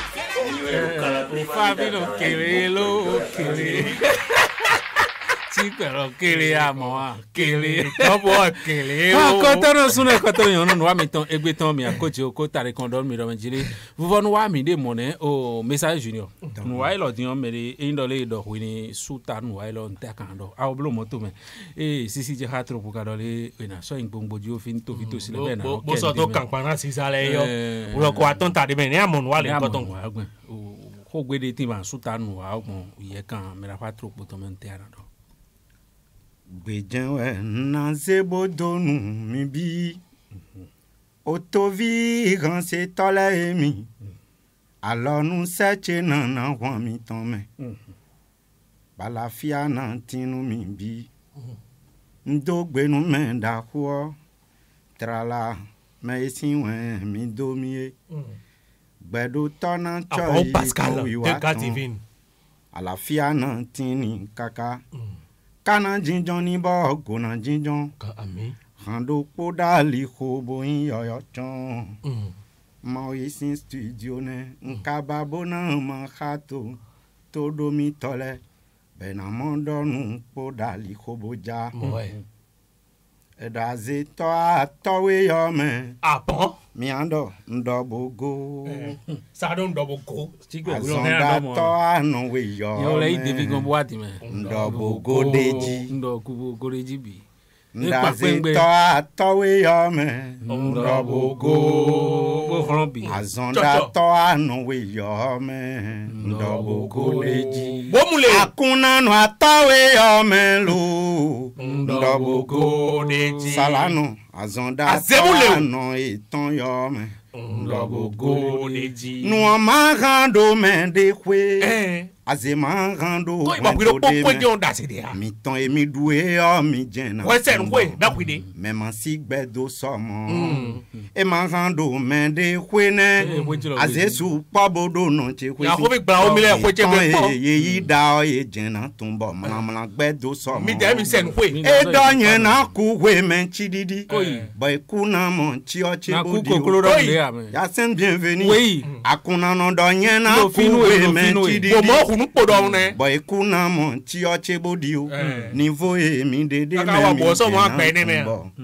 Fabino kele lo kele. Ti pero kele amo a kele. Obo kele. Ah, kotono sune kotono yon no wa mi ton egbe ton mi akoje o ko tare kon don mi ro menjire. Vuvo no wa mi de mone o message junior. No wa ilo dion mere indole do wini suta no wa ilo nta kan do. A oblo moto me. Eh sisi je hatro po kadole wina so ingbongbo ji o fin to fito sile be na. Bo so to kan pana sisale yo. Wo ko aton ta de me ni amon wa le koton. O ko gbe de ti ma suta no wa ogbon iye kan mera patro po to me nte ara do. Gbejan we na zebo donu mi bi otovi ran se tole mi alors nous seche na na wan mi ton me balafia na tinu mi bi ndo gbenu me da ko trala me sin we mi do mi gbedo tona choi Pascal de Cativin alafia na tini kaka kana jinjon ni bo gona jinjon ka ami hando podali khobo yin yoyo chon ma isin studio ne nkaba bona ma khato todo mi tole bena mondonu podali khobo ja ouais edaze to atowe yo me apon mi ando ndobogo sa don ndobogo Chico lo ne ando to anu we yo yo le devi gon boati me ndobogo deji ndokubo goreji bi ndaze to atowe yo me ndobogo bo frombi azonda to anu we yo me ndobogo deji bomule akuna no atowe yo me lo ndobogo deji salano azonda to anu iton yo me ndobogo deji nu amagando me de kwe azema rando ko iba kwiro pokwe je onda se dia mi ton e mi duwe o mi jena we se nkwe da kwide me man si gbedo somo e ma rando me de kwe ne azesu pabodo no che kwe ya ko bi gba o mi le kwe che be po ye yi da o ye jena tumbo mala mala gbedo somo mi de mi se nkwe e do yen na ku we men chididi boy ku na mo chi o che bodi ya sen bienvenue akuna no do yen na ku we men chididi podon ne boy kuna mo ti o che bodi o niveau e mi dede me mi bo so mo pe ni me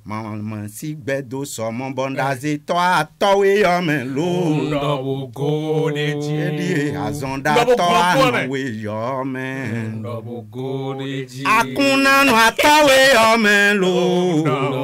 maman si gbedo so mon bondaze to atowe yo men lo ndo go de ji di azonda to anowe yo men ndo go de ji akuna no atowe yo men lo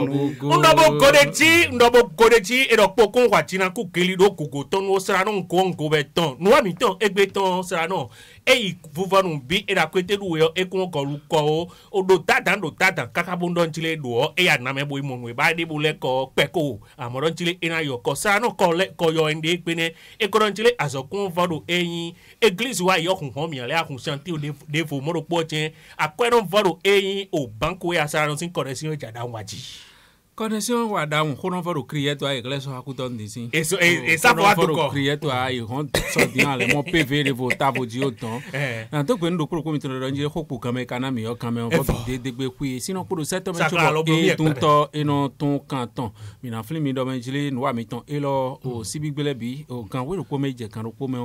ndo go de ji ndo go de ji e do pokun wa tina ku kili do kugo ton wo sra no nko nko beton no ami ton egbe ton sra no e vuva no bi e da kwete du yo e kun ko lu ko o do tata do tata kaka bundon chile do e ya na me boy mo we ba de bule ko peko amoron chile ina yo ko sra no ko le ko yo ende pene e ko ron chile azokun vodo eyin église wa yo kun ho mi ale akun santi o de de fo mo ro po chen akweron vodo eyin o banko ya sra no sin correction jada waji connexion wa down kono foro crier to ay iglesia hakuton disi eso e sa fo atuko crier to ay hon so dia le mo pv de vota bo di oton na to gbe ndo kuro ko mi to ronje hopu kame kana mi o kame on fo de de gbe ku sino kuro seto me chuko e tun to eno tun kanton mi na film mi do me jile no wa mi ton e lo o sibi gbele bi o kan we ro ko me je kan ro ko me o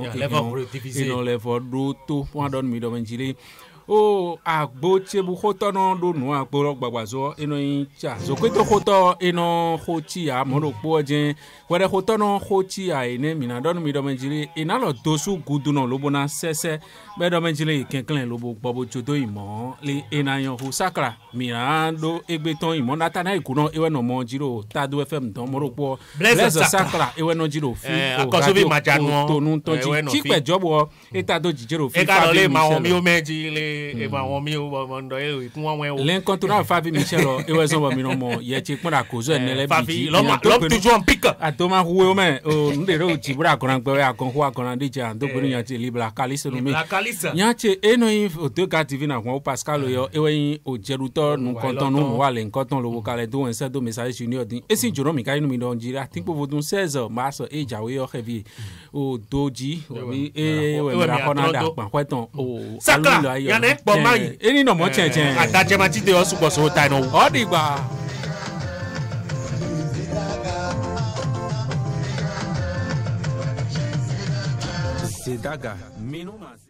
e no le fo do to wa don mi do me jile o agbo chebu khotono do no agbo ro gbagbazo eno yin cha zoketo khoto eno khochi a mo ro po je were khotono khochi a ene mina don mi do menjiri ina lo dosu guduno lo bona sese be do menjiri kenklen lo bo gbobo jodo imo le ena yan hu sakra mina do egbe ton imo data na ikuno ewe no mo jiro tadu fm don mo ro po blaze sakra ewe no jiro fi akoso bi majanu to nun to ji ti pe jobo eta do jiro fi e ka le ma o mi o meji le e ba won mi o mo ndo e kun won we l'incontournable Fabi Michel e we so mi no mo ye ti pon akoso e nele bi Fabi l'homme l'homme toujours en pique atoma huwe o me o nde ro ti bura koran pe akon hu akon de ja ndo buru yan ti libra kalise no mi yan che eno yin o to ka tv na won Pascal yo e we yin o jeruto nu konton nu wa le nkonton lo vocale do en se do message junior din e si joro mi ka inu mi don jira tin po vodun seize mars e jawe yo heavy o doji o bi e we mi ra kona da pan kweton o sakla yan e po mai eni no mo chen chen ataje ma ti de o supo so ta no o digba Zedaga, Mino Maze.